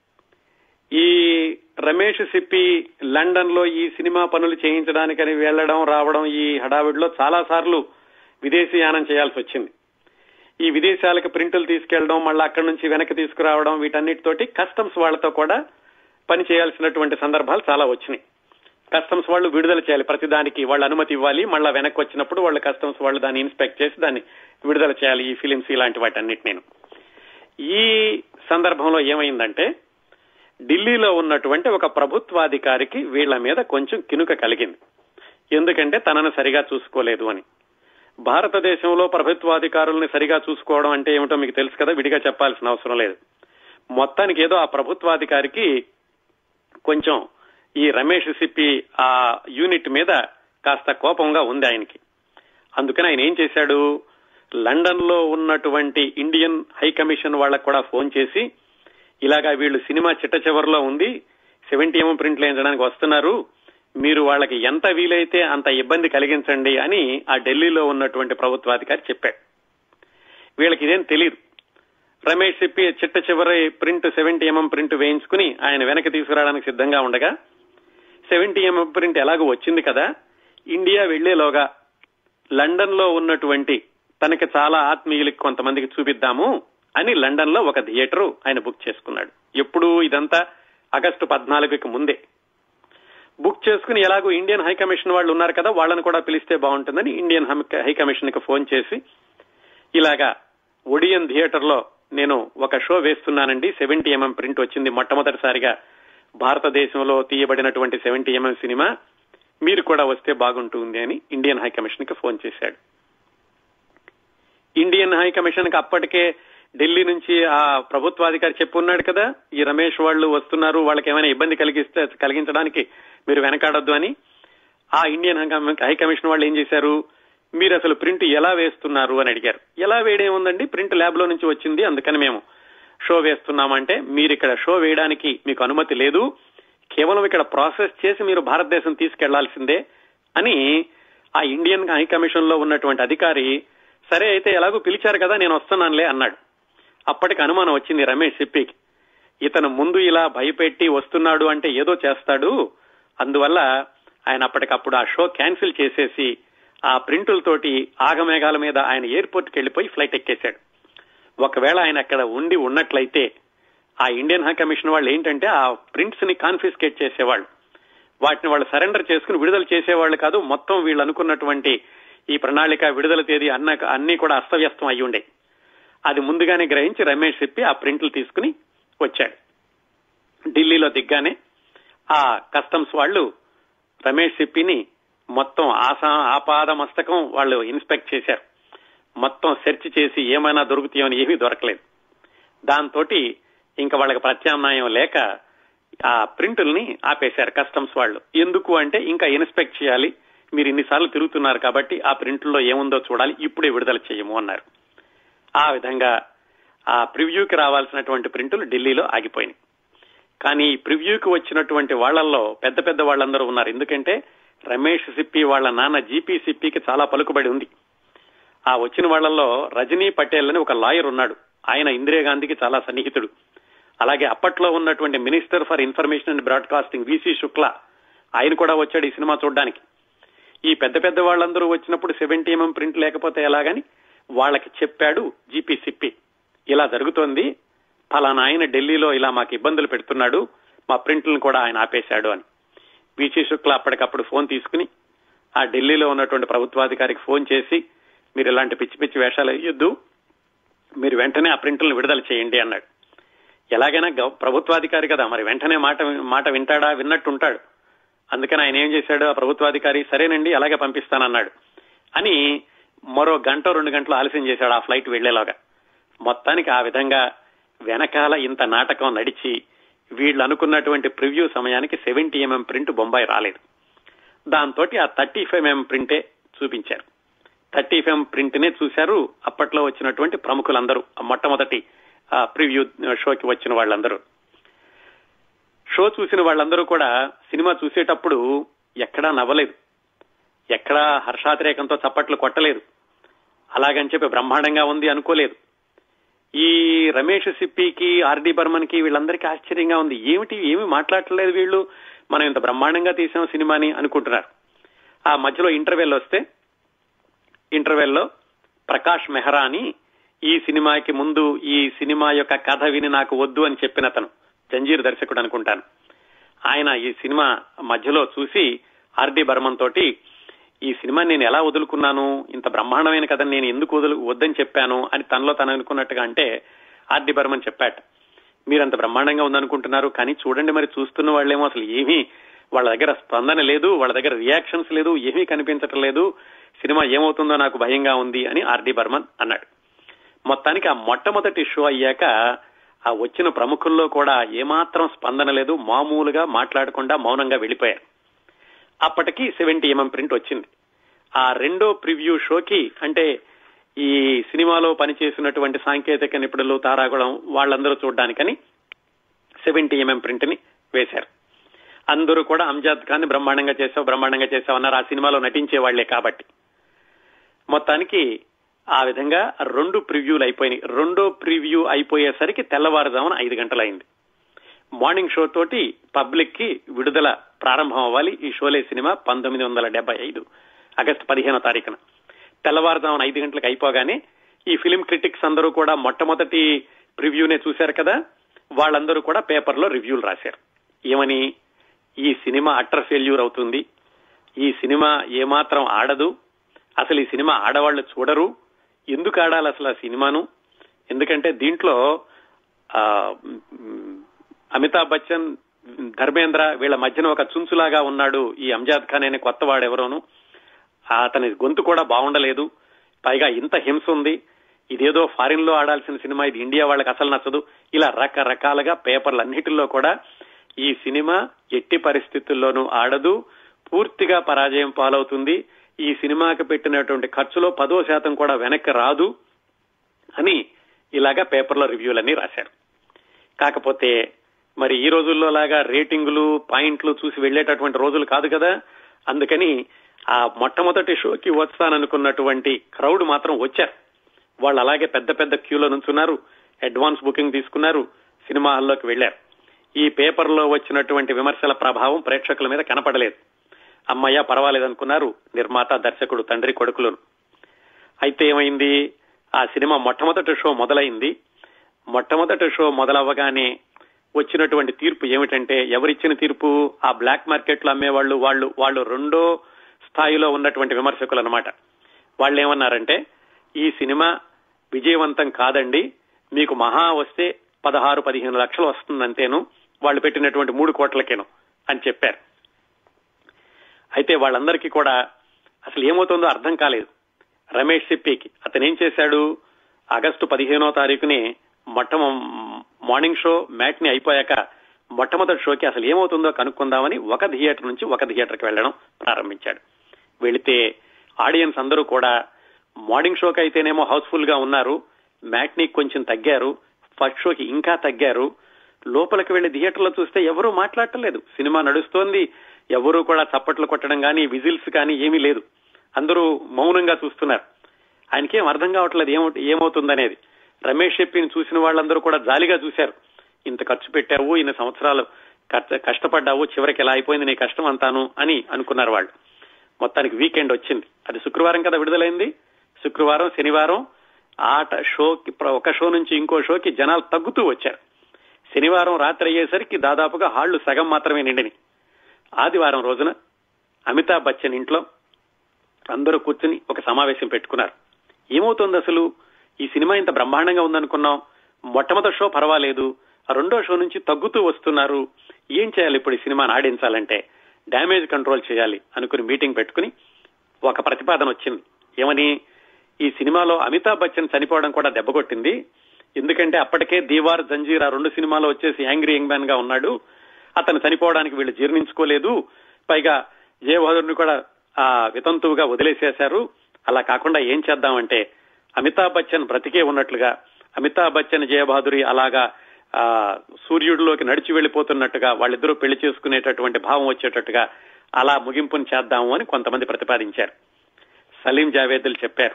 A: ఈ రమేష్ సిప్పి లండన్ లో ఈ సినిమా పనులు చేయించడానికని వెళ్లడం రావడం, ఈ హడావిడిలో చాలా సార్లు విదేశీయానం చేయాల్సి వచ్చింది. ఈ విదేశాలకు ప్రింటులు తీసుకెళ్లడం, మళ్ళీ అక్కడి నుంచి వెనక్కి తీసుకురావడం, వీటన్నిటితోటి కస్టమ్స్ వాళ్లతో కూడా పని చేయాల్సినటువంటి సందర్భాలు చాలా వచ్చినాయి. కస్టమ్స్ వాళ్ళు విడుదల చేయాలి, ప్రతిదానికి వాళ్ళు అనుమతి ఇవ్వాలి, మళ్ళా వెనక్కి వచ్చినప్పుడు వాళ్ళు కస్టమ్స్ వాళ్ళు దాన్ని ఇన్స్పెక్ట్ చేసి దాన్ని విడుదల చేయాలి, ఈ ఫిలిమ్స్ ఇలాంటి వాటన్నిటి. నేను ఈ సందర్భంలో ఏమైందంటే ఢిల్లీలో ఉన్నటువంటి ఒక ప్రభుత్వాధికారికి వీళ్ల మీద కొంచెం కినుక కలిగింది. ఎందుకంటే తనను సరిగా చూసుకోలేదు అని. భారతదేశంలో ప్రభుత్వాధికారుల్ని సరిగా చూసుకోవడం అంటే ఏమిటో మీకు తెలుసు కదా, విడిగా చెప్పాల్సిన అవసరం లేదు. మొత్తానికి ఏదో ఆ ప్రభుత్వాధికారికి కొంచెం ఈ రమేష్ సిప్పి ఆ యూనిట్ మీద కాస్త కోపంగా ఉంది ఆయనకి. అందుకని ఆయన ఏం చేశాడు, లండన్ లో ఉన్నటువంటి ఇండియన్ హై కమిషన్ వాళ్ళకు కూడా ఫోన్ చేసి, ఇలాగా వీళ్ళు సినిమా చిట్ట చివరిలో ఉంది, సెవెంటీ ఎంఎం ప్రింట్లు వేయించడానికి వస్తున్నారు, మీరు వాళ్ళకి ఎంత వీలైతే అంత ఇబ్బంది కలిగించండి అని ఆ ఢిల్లీలో ఉన్నటువంటి ప్రభుత్వాధికారి చెప్పాడు. వీళ్ళకి ఇదేం తెలియదు. రమేష్ సిప్పి చిట్ట చివరి ప్రింట్ సెవెంటీ ఎంఎం ప్రింట్ వేయించుకుని ఆయన వెనక్కి తీసుకురావడానికి సిద్ధంగా ఉండగా, సెవెంటీ ఎంఎం ప్రింట్ ఎలాగో వచ్చింది కదా, ఇండియా వెళ్లేలోగా లండన్ లో ఉన్నటువంటి తనకి చాలా ఆత్మీయులకి కొంతమందికి చూపిద్దాము అని లండన్ లో ఒక థియేటర్ ఆయన బుక్ చేసుకున్నాడు. ఎప్పుడు ఇదంతా ఆగస్టు పద్నాలుగుకి ముందే బుక్ చేసుకుని, ఎలాగో ఇండియన్ హై కమిషన్ వాళ్ళు ఉన్నారు కదా, వాళ్ళని కూడా పిలిస్తే బాగుంటుందని ఇండియన్ హై కమిషన్ కి ఫోన్ చేసి, ఇలాగా ఒడియన్ థియేటర్ లో నేను ఒక షో వేస్తున్నానండి, సెవెంటీ ఎంఎం ప్రింట్ వచ్చింది, మొట్టమొదటిసారిగా భారతదేశంలో తీయబడినటువంటి సెవెంటీ ఎంఎం సినిమా, మీరు కూడా వస్తే బాగుంటుంది అని ఇండియన్ హై కమిషన్ కి ఫోన్ చేశాడు. ఇండియన్ హై కమిషన్ కి అప్పటికే ఢిల్లీ నుంచి ఆ ప్రభుత్వాధికారి చెప్పున్నాడు కదా, ఈ రమేష్ వాళ్ళు వస్తున్నారు, వాళ్ళకి ఏమైనా ఇబ్బంది కలిగిస్తే కలిగించడానికి మీరు వెనకాడొద్దు అని. ఆ ఇండియన్ హై కమిషన్ వాళ్ళు ఏం చేశారు, మీరు అసలు ప్రింట్ ఎలా వేస్తున్నారు అని అడిగారు. ఎలా వేయడేముందండి, ప్రింట్ ల్యాబ్ లో నుంచి వచ్చింది, అందుకని మేము షో వేస్తున్నామంటే, మీరు ఇక్కడ షో వేయడానికి మీకు అనుమతి లేదు, కేవలం ఇక్కడ ప్రాసెస్ చేసి మీరు భారతదేశం తీసుకెళ్లాల్సిందే అని ఆ ఇండియన్ హై కమిషన్ లో ఉన్నటువంటి అధికారి, సరే అయితే ఎలాగో పిలిచారు కదా నేను వస్తున్నానులే అన్నాడు. అప్పటికి అనుమానం వచ్చింది రమేష్ సిప్పికి, ఇతను ముందు ఇలా భయపెట్టి వస్తున్నాడు అంటే ఏదో చేస్తాడు, అందువల్ల ఆయన అప్పటికప్పుడు ఆ షో క్యాన్సిల్ చేసేసి ఆ ప్రింటులతోటి ఆగమేఘాల మీద ఆయన ఎయిర్పోర్ట్కి వెళ్లిపోయి ఫ్లైట్ ఎక్కేశాడు. ఒకవేళ ఆయన అక్కడ ఉండి ఉన్నట్లయితే ఆ ఇండియన్ హై కమిషన్ వాళ్ళు ఏంటంటే ఆ ప్రింట్స్ ని కాన్ఫిస్కేట్ చేసేవాళ్ళు, వాటిని వాళ్ళు సరెండర్ చేసుకుని విడుదల చేసేవాళ్ళు కాదు. మొత్తం వీళ్ళు అనుకున్నటువంటి ఈ ప్రణాళిక, విడుదల తేదీ అన్న అన్ని కూడా అస్తవ్యస్తం అయ్యి ఉండే. అది ముందుగానే గ్రహించి రమేష్ సిప్పి ఆ ప్రింట్లు తీసుకుని వచ్చాడు. ఢిల్లీలో దిగ్గానే ఆ కస్టమ్స్ వాళ్ళు రమేష్ సిప్పిని మొత్తం ఆసా ఆపాద మస్తకం వాళ్ళు ఇన్స్పెక్ట్ చేశారు. మొత్తం సెర్చ్ చేసి ఏమైనా దొరుకుతాయని ఏమీ దొరకలేదు. దాంతో ఇంకా వాళ్ళకి ప్రత్యామ్నాయం లేక ఆ ప్రింటుల్ని ఆపేశారు కస్టమ్స్ వాళ్ళు. ఎందుకు అంటే ఇంకా ఇన్స్పెక్ట్ చేయాలి, మీరు ఇన్నిసార్లు తిరుగుతున్నారు కాబట్టి ఆ ప్రింట్లో ఏముందో చూడాలి, ఇప్పుడే విడుదల చేయము అన్నారు. ఆ విధంగా ఆ ప్రివ్యూకి రావాల్సినటువంటి ప్రింటులు ఢిల్లీలో ఆగిపోయినాయి. కానీ ఈ ప్రివ్యూకి వచ్చినటువంటి వాళ్లలో పెద్ద పెద్ద వాళ్ళందరూ ఉన్నారు. ఎందుకంటే రమేష్ సిప్పి వాళ్ళ నాన్న జీపీ సిప్పికి చాలా పలుకుబడి ఉంది. ఆ వచ్చిన వాళ్లలో రజనీ పటేల్ అని ఒక లాయర్ ఉన్నాడు, ఆయన ఇందిరాగాంధీకి చాలా సన్నిహితుడు. అలాగే అప్పట్లో ఉన్నటువంటి minister for information and broadcasting VC Shukla, ఆయన కూడా వచ్చాడు ఈ సినిమా చూడడానికి. ఈ పెద్ద పెద్ద వాళ్ళందరూ వచ్చినప్పుడు సెవెంటీ ఎంఎం ప్రింట్ లేకపోతే ఎలాగని వాళ్ళకి చెప్పాడు జీపీ సిప్పి, ఇలా జరుగుతోంది, ఫలానా ఆయన ఢిల్లీలో ఇలా మాకు ఇబ్బందులు పెడుతున్నాడు, మా ప్రింట్లను కూడా ఆయన ఆపేశాడు అని. విసి శుక్లా అప్పటికప్పుడు ఫోన్ తీసుకుని ఆ ఢిల్లీలో ఉన్నటువంటి ప్రభుత్వాధికారికి ఫోన్ చేసి, మీరు ఇలాంటి పిచ్చి పిచ్చి వేషాలు వేయొద్దు, మీరు వెంటనే ఆ ప్రింట్లను విడుదల చేయండి అన్నాడు. ఎలాగైనా ప్రభుత్వాధికారి కదా, మరి వెంటనే మాట మాట వింటాడా, విన్నట్టుంటాడు. అందుకని ఆయన ఏం చేశాడు, ఆ ప్రభుత్వాధికారి సరేనండి అలాగే పంపిస్తానన్నాడు అని మరో గంట రెండు గంటలు ఆలస్యం చేశాడు ఆ ఫ్లైట్ వెళ్లేలాగా. మొత్తానికి ఆ విధంగా వెనకాల ఇంత నాటకం నడిచి వీళ్ళు అనుకున్నటువంటి ప్రివ్యూ సమయానికి సెవెంటీ ఎంఎం ప్రింట్ బొంబాయి రాలేదు. దాంతో ఆ థర్టీ ఫైవ్ ఎంఎం ప్రింటే చూపించారు. థర్టీ ఫైవ్ ప్రింట్ నే చూశారు అప్పట్లో వచ్చినటువంటి ప్రముఖులందరూ, మొట్టమొదటి ప్రివ్యూ షోకి వచ్చిన వాళ్ళందరూ. షో చూసిన వాళ్ళందరూ కూడా సినిమా చూసేటప్పుడు ఎక్కడా నవ్వలేదు, ఎక్కడా హర్షాతిరేకంతో చప్పట్లు కొట్టలేదు, అలాగని చెప్పి బ్రహ్మాండంగా ఉంది అనుకోలేదు. ఈ రమేష్ సిప్పికి, ఆర్డి బర్మన్ కి వీళ్ళందరికీ ఆశ్చర్యంగా ఉంది, ఏమిటి ఏమి మాట్లాడలేదు వీళ్ళు, మనం ఇంత బ్రహ్మాండంగా తీసాం సినిమాని అనుకుంటున్నారు. ఆ మధ్యలో ఇంటర్వెల్ వస్తే ఇంటర్వెల్లో ప్రకాష్ మెహ్రా అని ఈ సినిమాకి ముందు ఈ సినిమా యొక్క కథ విని నాకు వద్దు అని చెప్పిన అతను, జంజీర్ దర్శకుడు అనుకుంటాను. ఆయన ఈ సినిమా మధ్యలో చూసి ఆర్డి బర్మన్ తోటి, ఈ సినిమా నేను ఎలా వదులుకున్నాను, ఇంత బ్రహ్మాండమైన కథని నేను ఎందుకు వదులు వద్దని చెప్పాను అని తనలో తను అనుకున్నట్టుగా అంటే ఆర్డి బర్మన్ చెప్పాట, మీరంత బ్రహ్మాండంగా ఉందనుకుంటున్నారు కానీ చూడండి మరి చూస్తున్న వాళ్ళేమో అసలు ఏమీ వాళ్ళ దగ్గర స్పందన లేదు, వాళ్ళ దగ్గర రియాక్షన్స్ లేదు, ఏమీ కనిపించటం లేదు, సినిమా ఏమవుతుందో నాకు భయంగా ఉంది అని ఆర్డి బర్మన్ అన్నాడు. మొత్తానికి ఆ మొట్టమొదటి షో అయ్యాక ఆ వచ్చిన ప్రముఖుల్లో కూడా ఏమాత్రం స్పందన లేదు, మామూలుగా మాట్లాడకుండా మౌనంగా వెళ్ళిపోయారు. అప్పటికి సెవెంటీ ఎంఎం ప్రింట్ వచ్చింది. ఆ రెండో ప్రివ్యూ షోకి అంటే ఈ సినిమాలో పనిచేసినటువంటి సాంకేతిక నిపుణులు, తారాగణం వాళ్ళందరూ చూడడానికని సెవెంటీ ఎంఎం ప్రింట్ ని వేశారు. అందరూ కూడా అంజాద్ ఖాన్ ని బ్రహ్మాండంగా చేసావు బ్రహ్మాండంగా చేసావు అన్నారు, ఆ సినిమాలో నటించే వాళ్లే కాబట్టి. మొత్తానికి ఆ విధంగా రెండు ప్రివ్యూలు అయిపోయినాయి. రెండో ప్రివ్యూ అయిపోయేసరికి తెల్లవారుజామున ఐదు గంటలైంది. మార్నింగ్ షో తోటి పబ్లిక్ కి విడుదల ప్రారంభం అవ్వాలి. ఈ షోలే సినిమా పంతొమ్మిది వందల డెబ్బై ఐదు ఆగస్టు పదిహేనో తారీఖున తెల్లవారుజామున ఐదు గంటలకు అయిపోగానే ఈ ఫిలిం క్రిటిక్స్ అందరూ కూడా మొట్టమొదటి ప్రివ్యూనే చూశారు కదా, వాళ్ళందరూ కూడా పేపర్లో రివ్యూలు రాశారు. ఏమని, ఈ సినిమా అట్టర్ ఫెయిల్యూర్ అవుతుంది, ఈ సినిమా ఏమాత్రం ఆడదు, అసలు ఈ సినిమా ఆడవాళ్లు చూడరు, ఎందుకు ఆడాలి అసలు ఆ సినిమాను, ఎందుకంటే దీంట్లో ఆ అమితాబ్ బచ్చన్, ధర్మేంద్ర వీళ్ళ మధ్యన ఒక చుంచులాగా ఉన్నాడు ఈ అంజాద్ ఖాన్ అనే కొత్త వాడెవరోను, అతని గొంతు కూడా బాగుండలేదు, పైగా ఇంత హింస ఉంది, ఇదేదో ఫారిన్ లో ఆడాల్సిన సినిమా, ఇది ఇండియా వాళ్ళకి అసలు నచ్చదు, ఇలా రకరకాలుగా పేపర్లన్నిటిలో కూడా ఈ సినిమా ఎట్టి పరిస్థితుల్లోనూ ఆడదు, పూర్తిగా పరాజయం పాలవుతుంది, ఈ సినిమాకి పెట్టినటువంటి ఖర్చులో పదో శాతం కూడా వెనక్కి రాదు అని ఇలాగా పేపర్లో రివ్యూలన్నీ రాశారు. కాకపోతే మరి ఈ రోజుల్లో లాగా రేటింగులు పాయింట్లు చూసి వెళ్లేటటువంటి రోజులు కాదు కదా, అందుకని ఆ మొట్టమొదటి షోకి వస్తాననుకున్నటువంటి క్రౌడ్ మాత్రం వచ్చారు. వాళ్ళు అలాగే పెద్ద పెద్ద క్యూలో నుంచున్నారు, అడ్వాన్స్ బుకింగ్ తీసుకున్నారు, సినిమా హాల్లోకి వెళ్లారు. ఈ పేపర్లో వచ్చినటువంటి విమర్శల ప్రభావం ప్రేక్షకుల మీద కనపడలేదు. అమ్మయ్య పర్వాలేదనుకున్నారు నిర్మాత, దర్శకుడు, తండ్రి కొడుకులను. అయితే ఏమైంది, ఆ సినిమా మొట్టమొదటి షో మొదలైంది. మొట్టమొదటి షో మొదలవ్వగానే వచ్చినటువంటి తీర్పు ఏమిటంటే, ఎవరిచ్చిన తీర్పు, ఆ బ్లాక్ మార్కెట్ లో అమ్మేవాళ్ళు, వాళ్ళు వాళ్ళు రెండో స్థాయిలో ఉన్నటువంటి విమర్శకులు అన్నమాట. వాళ్ళు ఏమన్నారంటే, ఈ సినిమా విజయవంతం కాదండి, మీకు మహా వస్తే పదహారు పదిహేను లక్షలు వస్తుందంతేను, వాళ్ళు పెట్టినటువంటి మూడు కోట్లకేను అని చెప్పారు. అయితే వాళ్ళందరికీ కూడా అసలు ఏమవుతుందో అర్థం కాలేదు. రమేష్ సిప్పికి అతను ఏం చేశాడు, ఆగస్టు పదిహేనో తారీఖునే మొట్ట మార్నింగ్ షో మ్యాట్ని అయిపోయాక మొట్టమొదటి షోకి అసలు ఏమవుతుందో కనుక్కుందామని ఒక థియేటర్ నుంచి ఒక థియేటర్కి వెళ్లడం ప్రారంభించాడు. వెళితే ఆడియన్స్ అందరూ కూడా మార్నింగ్ షోకి అయితేనేమో హౌస్ఫుల్ గా ఉన్నారు, మ్యాట్ని కొంచెం తగ్గారు, ఫస్ట్ షోకి ఇంకా తగ్గారు. లోపలికి వెళ్లి థియేటర్లో చూస్తే ఎవరూ మాట్లాడటం లేదు, సినిమా నడుస్తోంది, ఎవరూ కూడా చప్పట్లు కొట్టడం కానీ విజిల్స్ కానీ ఏమీ లేదు, అందరూ మౌనంగా చూస్తున్నారు. ఆయనకేం అర్థం కావట్లేదు ఏమవుతుంది ఏమవుతుందనేది. రమేష్ షెట్టిని చూసిన వాళ్ళందరూ కూడా జాలిగా చూశారు. ఇంత ఖర్చు పెట్టావు, ఇన్ని సంవత్సరాలు కష్టపడ్డావు, చివరికి ఎలా అయిపోయింది నీ కష్టం అంతాను అని అనుకున్నారు వాళ్ళు. మొత్తానికి వీకెండ్ వచ్చింది. అది శుక్రవారం కదా విడుదలైంది. శుక్రవారం, శనివారం ఆట షోకి, ఒక షో నుంచి ఇంకో షోకి జనాలు తగ్గుతూ వచ్చారు. శనివారం రాత్రి అయ్యేసరికి దాదాపుగా హాళ్లు సగం మాత్రమే నిండిని. ఆదివారం రోజున అమితాబ్ బచ్చన్ ఇంట్లో అందరూ కూర్చుని ఒక సమావేశం పెట్టుకున్నారు. ఏమవుతుంది అసలు, ఈ సినిమా ఇంత బ్రహ్మాండంగా ఉందనుకున్నాం, మొట్టమొదటి షో పర్వాలేదు, ఆ రెండో షో నుంచి తగ్గుతూ వస్తున్నారు, ఏం చేయాలి ఇప్పుడు ఈ సినిమాని ఆడించాలంటే, డ్యామేజ్ కంట్రోల్ చేయాలి అనుకుని మీటింగ్ పెట్టుకుని ఒక ప్రతిపాదన వచ్చింది. ఏమని, ఈ సినిమాలో అమితాబ్ బచ్చన్ చనిపోవడం కూడా దెబ్బకొట్టింది, ఎందుకంటే అప్పటికే దీవార్, జంజీర్ ఆ రెండు సినిమాలో వచ్చేసి యాంగ్రీ యంగ్ మ్యాన్ గా ఉన్నాడు, అతను చనిపోవడానికి వీళ్ళు జీర్ణించుకోలేదు, పైగా జయబహదూర్ని కూడా ఆ వితంతువుగా వదిలేసేశారు. అలా కాకుండా ఏం చేద్దామంటే, అమితాబ్ బచ్చన్ బ్రతికే ఉన్నట్లుగా, అమితాబ్ బచ్చన్, జయబహదూరి అలాగా ఆ సూర్యుడిలోకి నడిచి వెళ్లిపోతున్నట్టుగా వాళ్ళిద్దరూ పెళ్లి చేసుకునేటటువంటి భావం వచ్చేటట్టుగా అలా ముగింపుని చేద్దాము అని కొంతమంది ప్రతిపాదించారు. సలీం జావేద్లు చెప్పారు,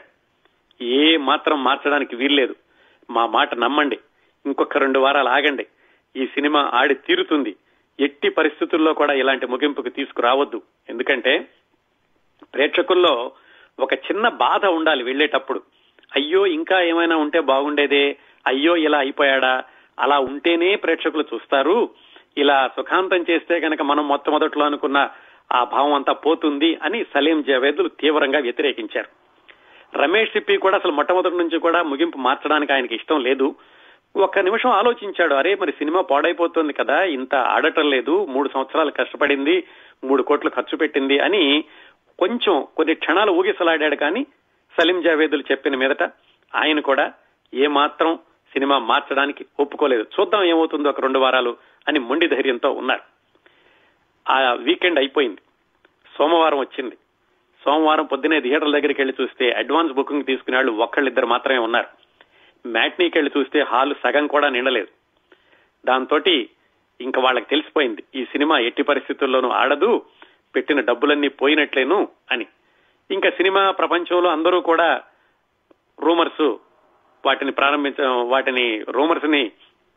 A: ఏ మాత్రం మార్చడానికి వీల్లేదు, మా మాట నమ్మండి, ఇంకొక రెండు వారాలు ఆగండి, ఈ సినిమా ఆడి తీరుతుంది, ఎట్టి పరిస్థితుల్లో కూడా ఇలాంటి ముగింపుకు తీసుకురావద్దు, ఎందుకంటే ప్రేక్షకుల్లో ఒక చిన్న బాధ ఉండాలి వెళ్లేటప్పుడు, అయ్యో ఇంకా ఏమైనా ఉంటే బాగుండేదే, అయ్యో ఇలా అయిపోయాడా, అలా ఉంటేనే ప్రేక్షకులు చూస్తారు, ఇలా సుఖాంతం చేస్తే కనుక మనం మొట్టమొదట్లో అనుకున్న ఆ భావం అంతా పోతుంది అని సలీం జవేదులు తీవ్రంగా వ్యతిరేకించారు. రమేష్ సిప్పి కూడా అసలు మొట్టమొదటి నుంచి కూడా ముగింపు మార్చడానికి ఆయనకి ఇష్టం లేదు. ఒక్క నిమిషం ఆలోచించాడు, అరే మరి సినిమా పాడైపోతుంది కదా, ఇంత ఆడటం లేదు, మూడు సంవత్సరాలు కష్టపడింది, మూడు కోట్లు ఖర్చు పెట్టింది అని కొంచెం కొన్ని క్షణాలు ఊగిసలాడాడు. కానీ సలీం జవేదులు చెప్పిన మీదట ఆయన కూడా ఏమాత్రం సినిమా మార్చడానికి ఒప్పుకోలేదు. చూద్దాం ఏమవుతుందో ఒక రెండు వారాలు అని మొండి ధైర్యంతో ఉన్నారు. ఆ వీకెండ్ అయిపోయింది, సోమవారం వచ్చింది. సోమవారం పొద్దునే థియేటర్ల దగ్గరికి వెళ్లి చూస్తే అడ్వాన్స్ బుకింగ్ తీసుకునే వాళ్ళు ఒక్కళ్ళిద్దరు మాత్రమే ఉన్నారు. మ్యాట్నీకి వెళ్లి చూస్తే హాల్ సగం కూడా నిండలేదు. దాంతో ఇంకా వాళ్ళకి తెలిసిపోయింది ఈ సినిమా ఎట్టి పరిస్థితుల్లోనూ ఆడదు, పెట్టిన డబ్బులన్నీ పోయినట్లేను అని. ఇంకా సినిమా ప్రపంచంలో అందరూ కూడా రూమర్స్ వాటిని ప్రారంభించ వాటిని రూమర్స్ ని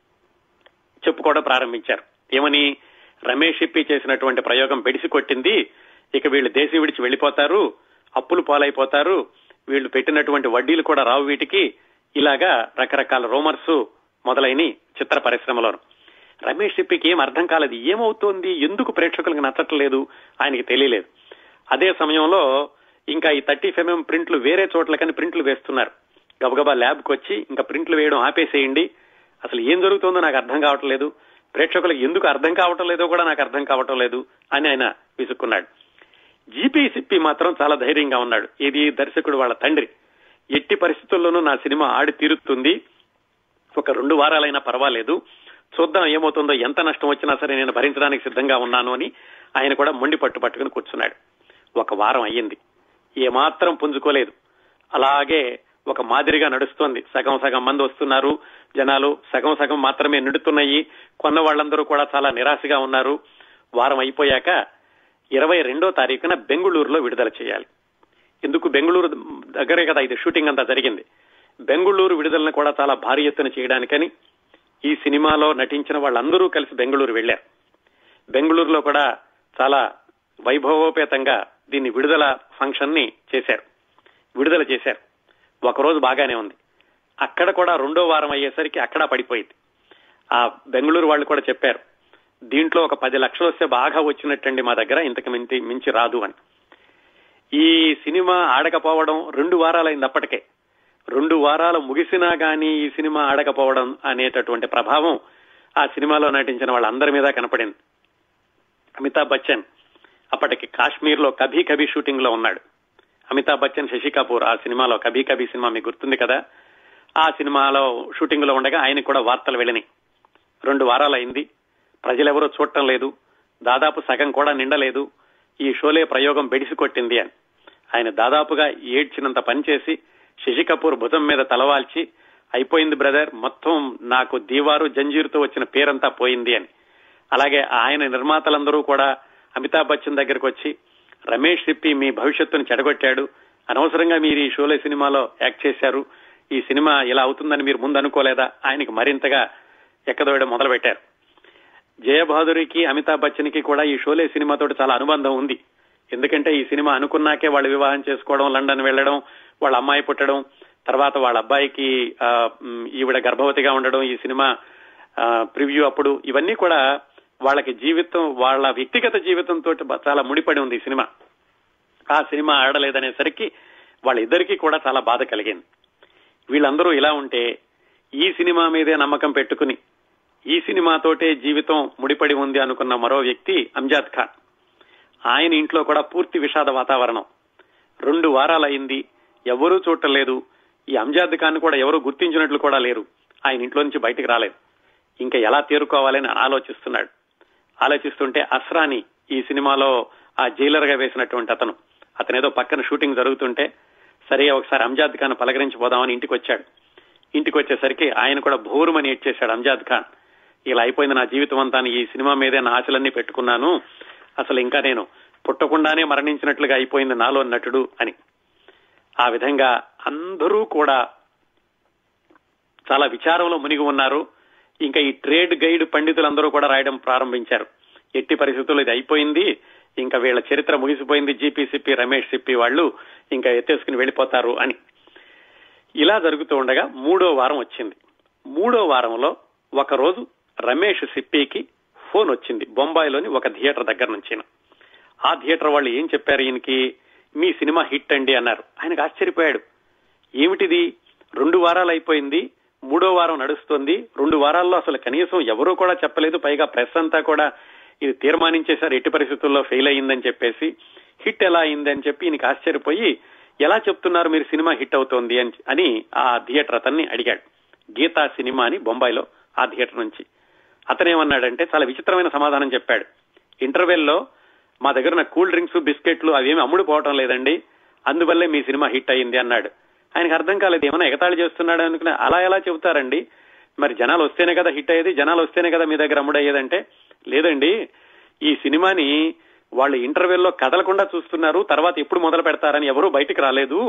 A: చెప్పుకోవడం ప్రారంభించారు. ఏమని, రమేష్ సిప్పి చేసినటువంటి ప్రయోగం బెడిసి కొట్టింది, ఇక వీళ్ళు దేశం విడిచి వెళ్లిపోతారు, అప్పులు పాలైపోతారు, వీళ్ళు పెట్టినటువంటి వడ్డీలు కూడా రావు వీటికి, ఇలాగా రకరకాల రూమర్స్ మొదలైన చిత్ర పరిశ్రమలోను. రమేష్ సిప్పికి ఏం అర్థం కాలేదు, ఏమవుతోంది, ఎందుకు ప్రేక్షకులకు నచ్చట్లేదు ఆయనకి తెలియలేదు. అదే సమయంలో ఇంకా ఈ థర్టీ ఎంఎం ప్రింట్లు వేరే చోట్లకని ప్రింట్లు వేస్తున్నారు. గబగబా ల్యాబ్కి వచ్చి ఇంకా ప్రింట్లు వేయడం ఆపేసేయండి, అసలు ఏం జరుగుతుందో నాకు అర్థం కావటం లేదు, ప్రేక్షకులకు ఎందుకు అర్థం కావటం లేదో కూడా నాకు అర్థం కావటం లేదు అని ఆయన విసుక్కున్నాడు. జీపీ సిప్పి మాత్రం చాలా ధైర్యంగా ఉన్నాడు. ఇది దర్శకుడు వాళ్ళ తండ్రి, ఎట్టి పరిస్థితుల్లోనూ నా సినిమా ఆడి తీరుతుంది, ఒక రెండు వారాలైనా పర్వాలేదు, చూద్దాం ఏమవుతుందో, ఎంత నష్టం వచ్చినా సరే నేను భరించడానికి సిద్ధంగా ఉన్నాను అని ఆయన కూడా మొండి పట్టు పట్టుకుని కూర్చున్నాడు. ఒక వారం అయ్యింది, ఏమాత్రం పుంజుకోలేదు, అలాగే ఒక మాదిరిగా నడుస్తోంది. సగం సగం మంది వస్తున్నారు, జనాలు సగం సగం మాత్రమే నిండుతున్నాయి, కొన్న వాళ్ళందరూ కూడా చాలా నిరాశగా ఉన్నారు. వారం అయిపోయాక ఇరవై రెండో తారీఖున బెంగుళూరులో విడుదల చేయాలి. ఎందుకు, బెంగుళూరు దగ్గరే కదా ఇది షూటింగ్ అంతా జరిగింది. బెంగుళూరు విడుదలను కూడా చాలా భారీ ఎత్తున చేయడానికని ఈ సినిమాలో నటించిన వాళ్ళందరూ కలిసి బెంగుళూరు వెళ్లారు. బెంగుళూరులో కూడా చాలా వైభవోపేతంగా దీన్ని విడుదల ఫంక్షన్ ని చేశారు, విడుదల చేశారు. ఒకరోజు బాగానే ఉంది, అక్కడ కూడా రెండో వారం అయ్యేసరికి అక్కడ పడిపోయింది. ఆ బెంగుళూరు వాళ్ళు కూడా చెప్పారు, దీంట్లో ఒక పది లక్షలు వస్తే బాగా వచ్చినట్టండి మా దగ్గర, ఇంతకు మించి మించి రాదు అని. ఈ సినిమా ఆడకపోవడం రెండు వారాలైంది అప్పటికే. రెండు వారాలు ముగిసినా గానీ ఈ సినిమా ఆడకపోవడం అనేటటువంటి ప్రభావం ఆ సినిమాలో నటించిన వాళ్ళందరి మీద కనపడింది. అమితాబ్ బచ్చన్ అప్పటికి కాశ్మీర్ లో కభీ కభీ షూటింగ్ లో ఉన్నాడు. అమితాబ్ బచ్చన్, శశి కపూర్ ఆ సినిమాలో కభీ కభీ సినిమా మీకు గుర్తుంది కదా, ఆ సినిమాలో షూటింగ్ లో ఉండగా ఆయన కూడా వార్తలు వెళ్ళినాయి. రెండు వారాలైంది, ప్రజలెవరూ చూడటం లేదు, దాదాపు సగం కూడా నిండలేదు, ఈ షోలే ప్రయోగం బెడిసి కొట్టింది అని ఆయన దాదాపుగా ఏడ్చినంత పనిచేసి శశి కపూర్ భుజం మీద తలవాల్చి, అయిపోయింది బ్రదర్, మొత్తం నాకు దీవారు జంజీరుతో వచ్చిన పేరంతా పోయింది అని. అలాగే ఆయన నిర్మాతలందరూ కూడా అమితాబ్ బచ్చన్ దగ్గరకు వచ్చి, రమేష్ సిప్పి మీ భవిష్యత్తును చెడగొట్టాడు, అనవసరంగా మీరు ఈ షోలే సినిమాలో యాక్ట్ చేశారు, ఈ సినిమా ఇలా అవుతుందని మీరు ముందు అనుకోలేదా, ఆయనకి మరింతగా ఎక్కదోయడం మొదలు పెట్టారు. జయబహదూరికి, అమితాబ్ బచ్చన్ కి కూడా ఈ షోలే సినిమాతో చాలా అనుబంధం ఉంది. ఎందుకంటే ఈ సినిమా అనుకున్నాకే వాళ్ళు వివాహం చేసుకోవడం, లండన్ వెళ్లడం, వాళ్ళ అమ్మాయి పుట్టడం, తర్వాత వాళ్ళ అబ్బాయికి ఈవిడ గర్భవతిగా ఉండడం, ఈ సినిమా ప్రివ్యూ అప్పుడు, ఇవన్నీ కూడా వాళ్ళకి జీవితం, వాళ్ళ వ్యక్తిగత జీవితంతో చాలా ముడిపడి ఉంది ఈ సినిమా. ఆ సినిమా ఆడలేదనేసరికి వాళ్ళిద్దరికీ కూడా చాలా బాధ కలిగింది. వీళ్ళందరూ ఇలా ఉంటే ఈ సినిమా మీదే నమ్మకం పెట్టుకుని ఈ సినిమాతోటే జీవితం ముడిపడి ఉంది అనుకున్న మరో వ్యక్తి అంజాద్ ఖాన్. ఆయన ఇంట్లో కూడా పూర్తి విషాద వాతావరణం. రెండు వారాలైంది, ఎవరూ చూడలేదు. ఈ అంజాద్ ఖాన్ కూడా ఎవరూ గుర్తించినట్లు కూడా లేరు. ఆయన ఇంట్లో నుంచి బయటకు రాలేదు. ఇంకా ఎలా తేరుకోవాలని ఆలోచిస్తున్నాడు. ఆలోచిస్తుంటే అస్రాని, ఈ సినిమాలో ఆ జైలర్ గా వేసినటువంటి అతను, అతనేదో పక్కన షూటింగ్ జరుగుతుంటే సరే ఒకసారి అంజాద్ ఖాన్ పలకరించిపోదామని ఇంటికి వచ్చాడు. ఇంటికి వచ్చేసరికి ఆయన కూడా భోరుమని ఏడ్చేశాడు. అంజాద్ ఖాన్, ఇలా అయిపోయింది నా జీవితం అంతా, ఈ సినిమా మీదే నా ఆశలన్నీ పెట్టుకున్నాను, అసలు ఇంకా నేను పుట్టకుండానే మరణించినట్లుగా అయిపోయింది నాలో నటుడు అని. ఆ విధంగా అందరూ కూడా చాలా విచారంలో మునిగి ఉన్నారు. ఇంకా ఈ ట్రేడ్ గైడ్ పండితులందరూ కూడా రాయడం ప్రారంభించారు, ఎట్టి పరిస్థితుల్లో ఇది అయిపోయింది, ఇంకా వీళ్ళ చరిత్ర ముగిసిపోయింది, జీపీ సిప్పి, రమేష్ సిప్పి వాళ్ళు ఇంకా ఎత్తేసుకుని వెళ్లిపోతారు అని. ఇలా జరుగుతూ ఉండగా మూడో వారం వచ్చింది. మూడో వారంలో ఒకరోజు రమేష్ సిప్పికి ఫోన్ వచ్చింది బొంబాయిలోని ఒక థియేటర్ దగ్గర నుంచి. ఆ థియేటర్ వాళ్ళు ఏం చెప్పారు, ఈయనకి మీ సినిమా హిట్ అండి అన్నారు. ఆయనకు ఆశ్చర్యపోయాడు. ఏమిటిది, రెండు వారాలు అయిపోయింది, మూడో వారం నడుస్తుంది, రెండు వారాల్లో అసలు కనీసం ఎవరూ కూడా చెప్పలేదు, పైగా ప్రెస్ అంతా కూడా ఇది తీర్మానించేశారు ఎట్టి పరిస్థితుల్లో ఫెయిల్ అయ్యిందని చెప్పేసి, హిట్ ఎలా అయింది అని చెప్పి ఈయనకి ఆశ్చర్యపోయి ఎలా చెప్తున్నారు మీరు సినిమా హిట్ అవుతోంది అని ఆ థియేటర్ అతన్ని అడిగాడు. గీతా సినిమా అని బొంబాయిలో ఆ థియేటర్ నుంచి. అతనేమన్నాడంటే చాలా విచిత్రమైన సమాధానం చెప్పాడు. ఇంటర్వెల్లో మా దగ్గర ఉన్న కూల్ డ్రింక్స్ బిస్కెట్లు అవేమి అమ్ముడు పోవటం లేదండి, అందువల్లే మీ సినిమా హిట్ అయ్యింది అన్నాడు. ఆయనకు అర్థం కాలేదు, ఏమైనా ఎగతాళి చేస్తున్నాడు అనుకున్నా. అలా ఎలా చెబుతారండి, మరి జనాలు వస్తేనే కదా హిట్ అయ్యేది, జనాలు వస్తేనే కదా మీ దగ్గర అమ్ముడు అయ్యేదంటే, లేదండి ఈ సినిమాని వాళ్ళు ఇంటర్వెల్లో కదలకుండా చూస్తున్నారు, తర్వాత ఎప్పుడు మొదలు పెడతారని ఎవరూ బయటికి రాలేదు,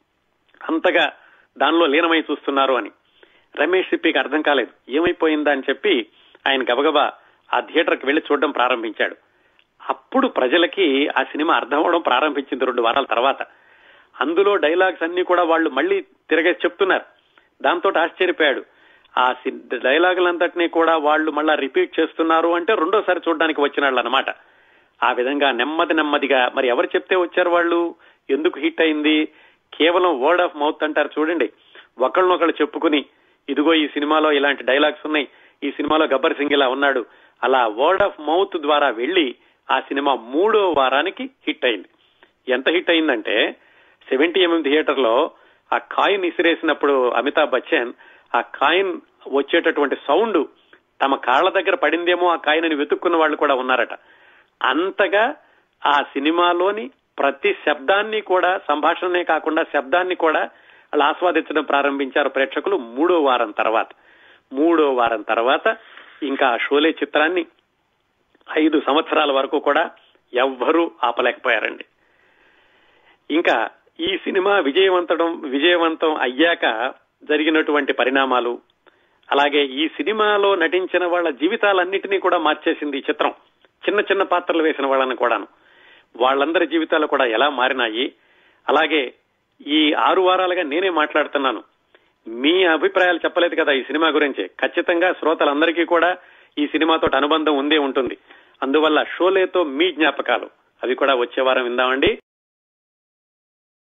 A: అంతగా దానిలో లీనమై చూస్తున్నారు అని. రమేష్ సిప్పికి అర్థం కాలేదు, ఏమైపోయిందా అని చెప్పి ఆయన గబగబా ఆ థియేటర్కి వెళ్లి చూడడం ప్రారంభించాడు. అప్పుడు ప్రజలకి ఆ సినిమా అర్థం అవడం ప్రారంభించింది రెండు వారాల తర్వాత. అందులో డైలాగ్స్ అన్ని కూడా వాళ్ళు మళ్లీ తిరగేసి చెప్తున్నారు. దాంతో ఆశ్చర్యపోయాడు. ఆ డైలాగులంతటినీ కూడా వాళ్ళు మళ్ళా రిపీట్ చేస్తున్నారు అంటే రెండోసారి చూడడానికి వచ్చిన వాళ్ళు అనమాట. ఆ విధంగా నెమ్మది నెమ్మదిగా, మరి ఎవరు చెప్తే వచ్చారు వాళ్ళు, ఎందుకు హిట్ అయింది, కేవలం వర్డ్ ఆఫ్ మౌత్ అంటారు చూడండి, ఒకళ్ళనొకళ్ళు చెప్పుకుని ఇదిగో ఈ సినిమాలో ఇలాంటి డైలాగ్స్ ఉన్నాయి, ఈ సినిమాలో గబ్బర్ సింగ్ ఇలా ఉన్నాడు, అలా వర్డ్ ఆఫ్ మౌత్ ద్వారా వెళ్లి ఆ సినిమా మూడో వారానికి హిట్ అయింది. ఎంత హిట్ అయిందంటే సెవెంటీ ఎంఎం థియేటర్ లో ఆ కాయిన్ ఇసిరేసినప్పుడు అమితాబ్ బచ్చన్ ఆ కాయిన్ వచ్చేటటువంటి సౌండ్ తమ కాళ్ల దగ్గర పడిందేమో ఆ కాయిన్ అని వెతుక్కున్న వాళ్ళు కూడా ఉన్నారట. అంతగా ఆ సినిమాలోని ప్రతి శబ్దాన్ని కూడా, సంభాషణనే కాకుండా శబ్దాన్ని కూడా వాళ్ళు ఆస్వాదించడం ప్రారంభించారు ప్రేక్షకులు మూడో వారం తర్వాత. మూడో వారం తర్వాత ఇంకా ఆ షోలే చిత్రాన్ని ఐదు సంవత్సరాల వరకు కూడా ఎవ్వరూ ఆపలేకపోయారండి. ఇంకా ఈ సినిమా విజయవంతం విజయవంతం అయ్యాక జరిగినటువంటి పరిణామాలు, అలాగే ఈ సినిమాలో నటించిన వాళ్ళ జీవితాలన్నింటినీ కూడా మార్చేసింది ఈ చిత్రం. చిన్న చిన్న పాత్రలు వేసిన వాళ్ళని కూడాను, వాళ్ళందరి జీవితాలు కూడా ఎలా మారినాయి. అలాగే ఈ ఆరు వారాలుగా నేనే మాట్లాడుతున్నాను, మీ అభిప్రాయాలు చెప్పలేదు కదా ఈ సినిమా గురించి. ఖచ్చితంగా శ్రోతలందరికీ కూడా ఈ సినిమాతో అనుబంధం ఉందే ఉంటుంది. అందువల్ల షోలేతో మీ జ్ఞాపకాలు అవి కూడా వచ్చే వారం విందామండి.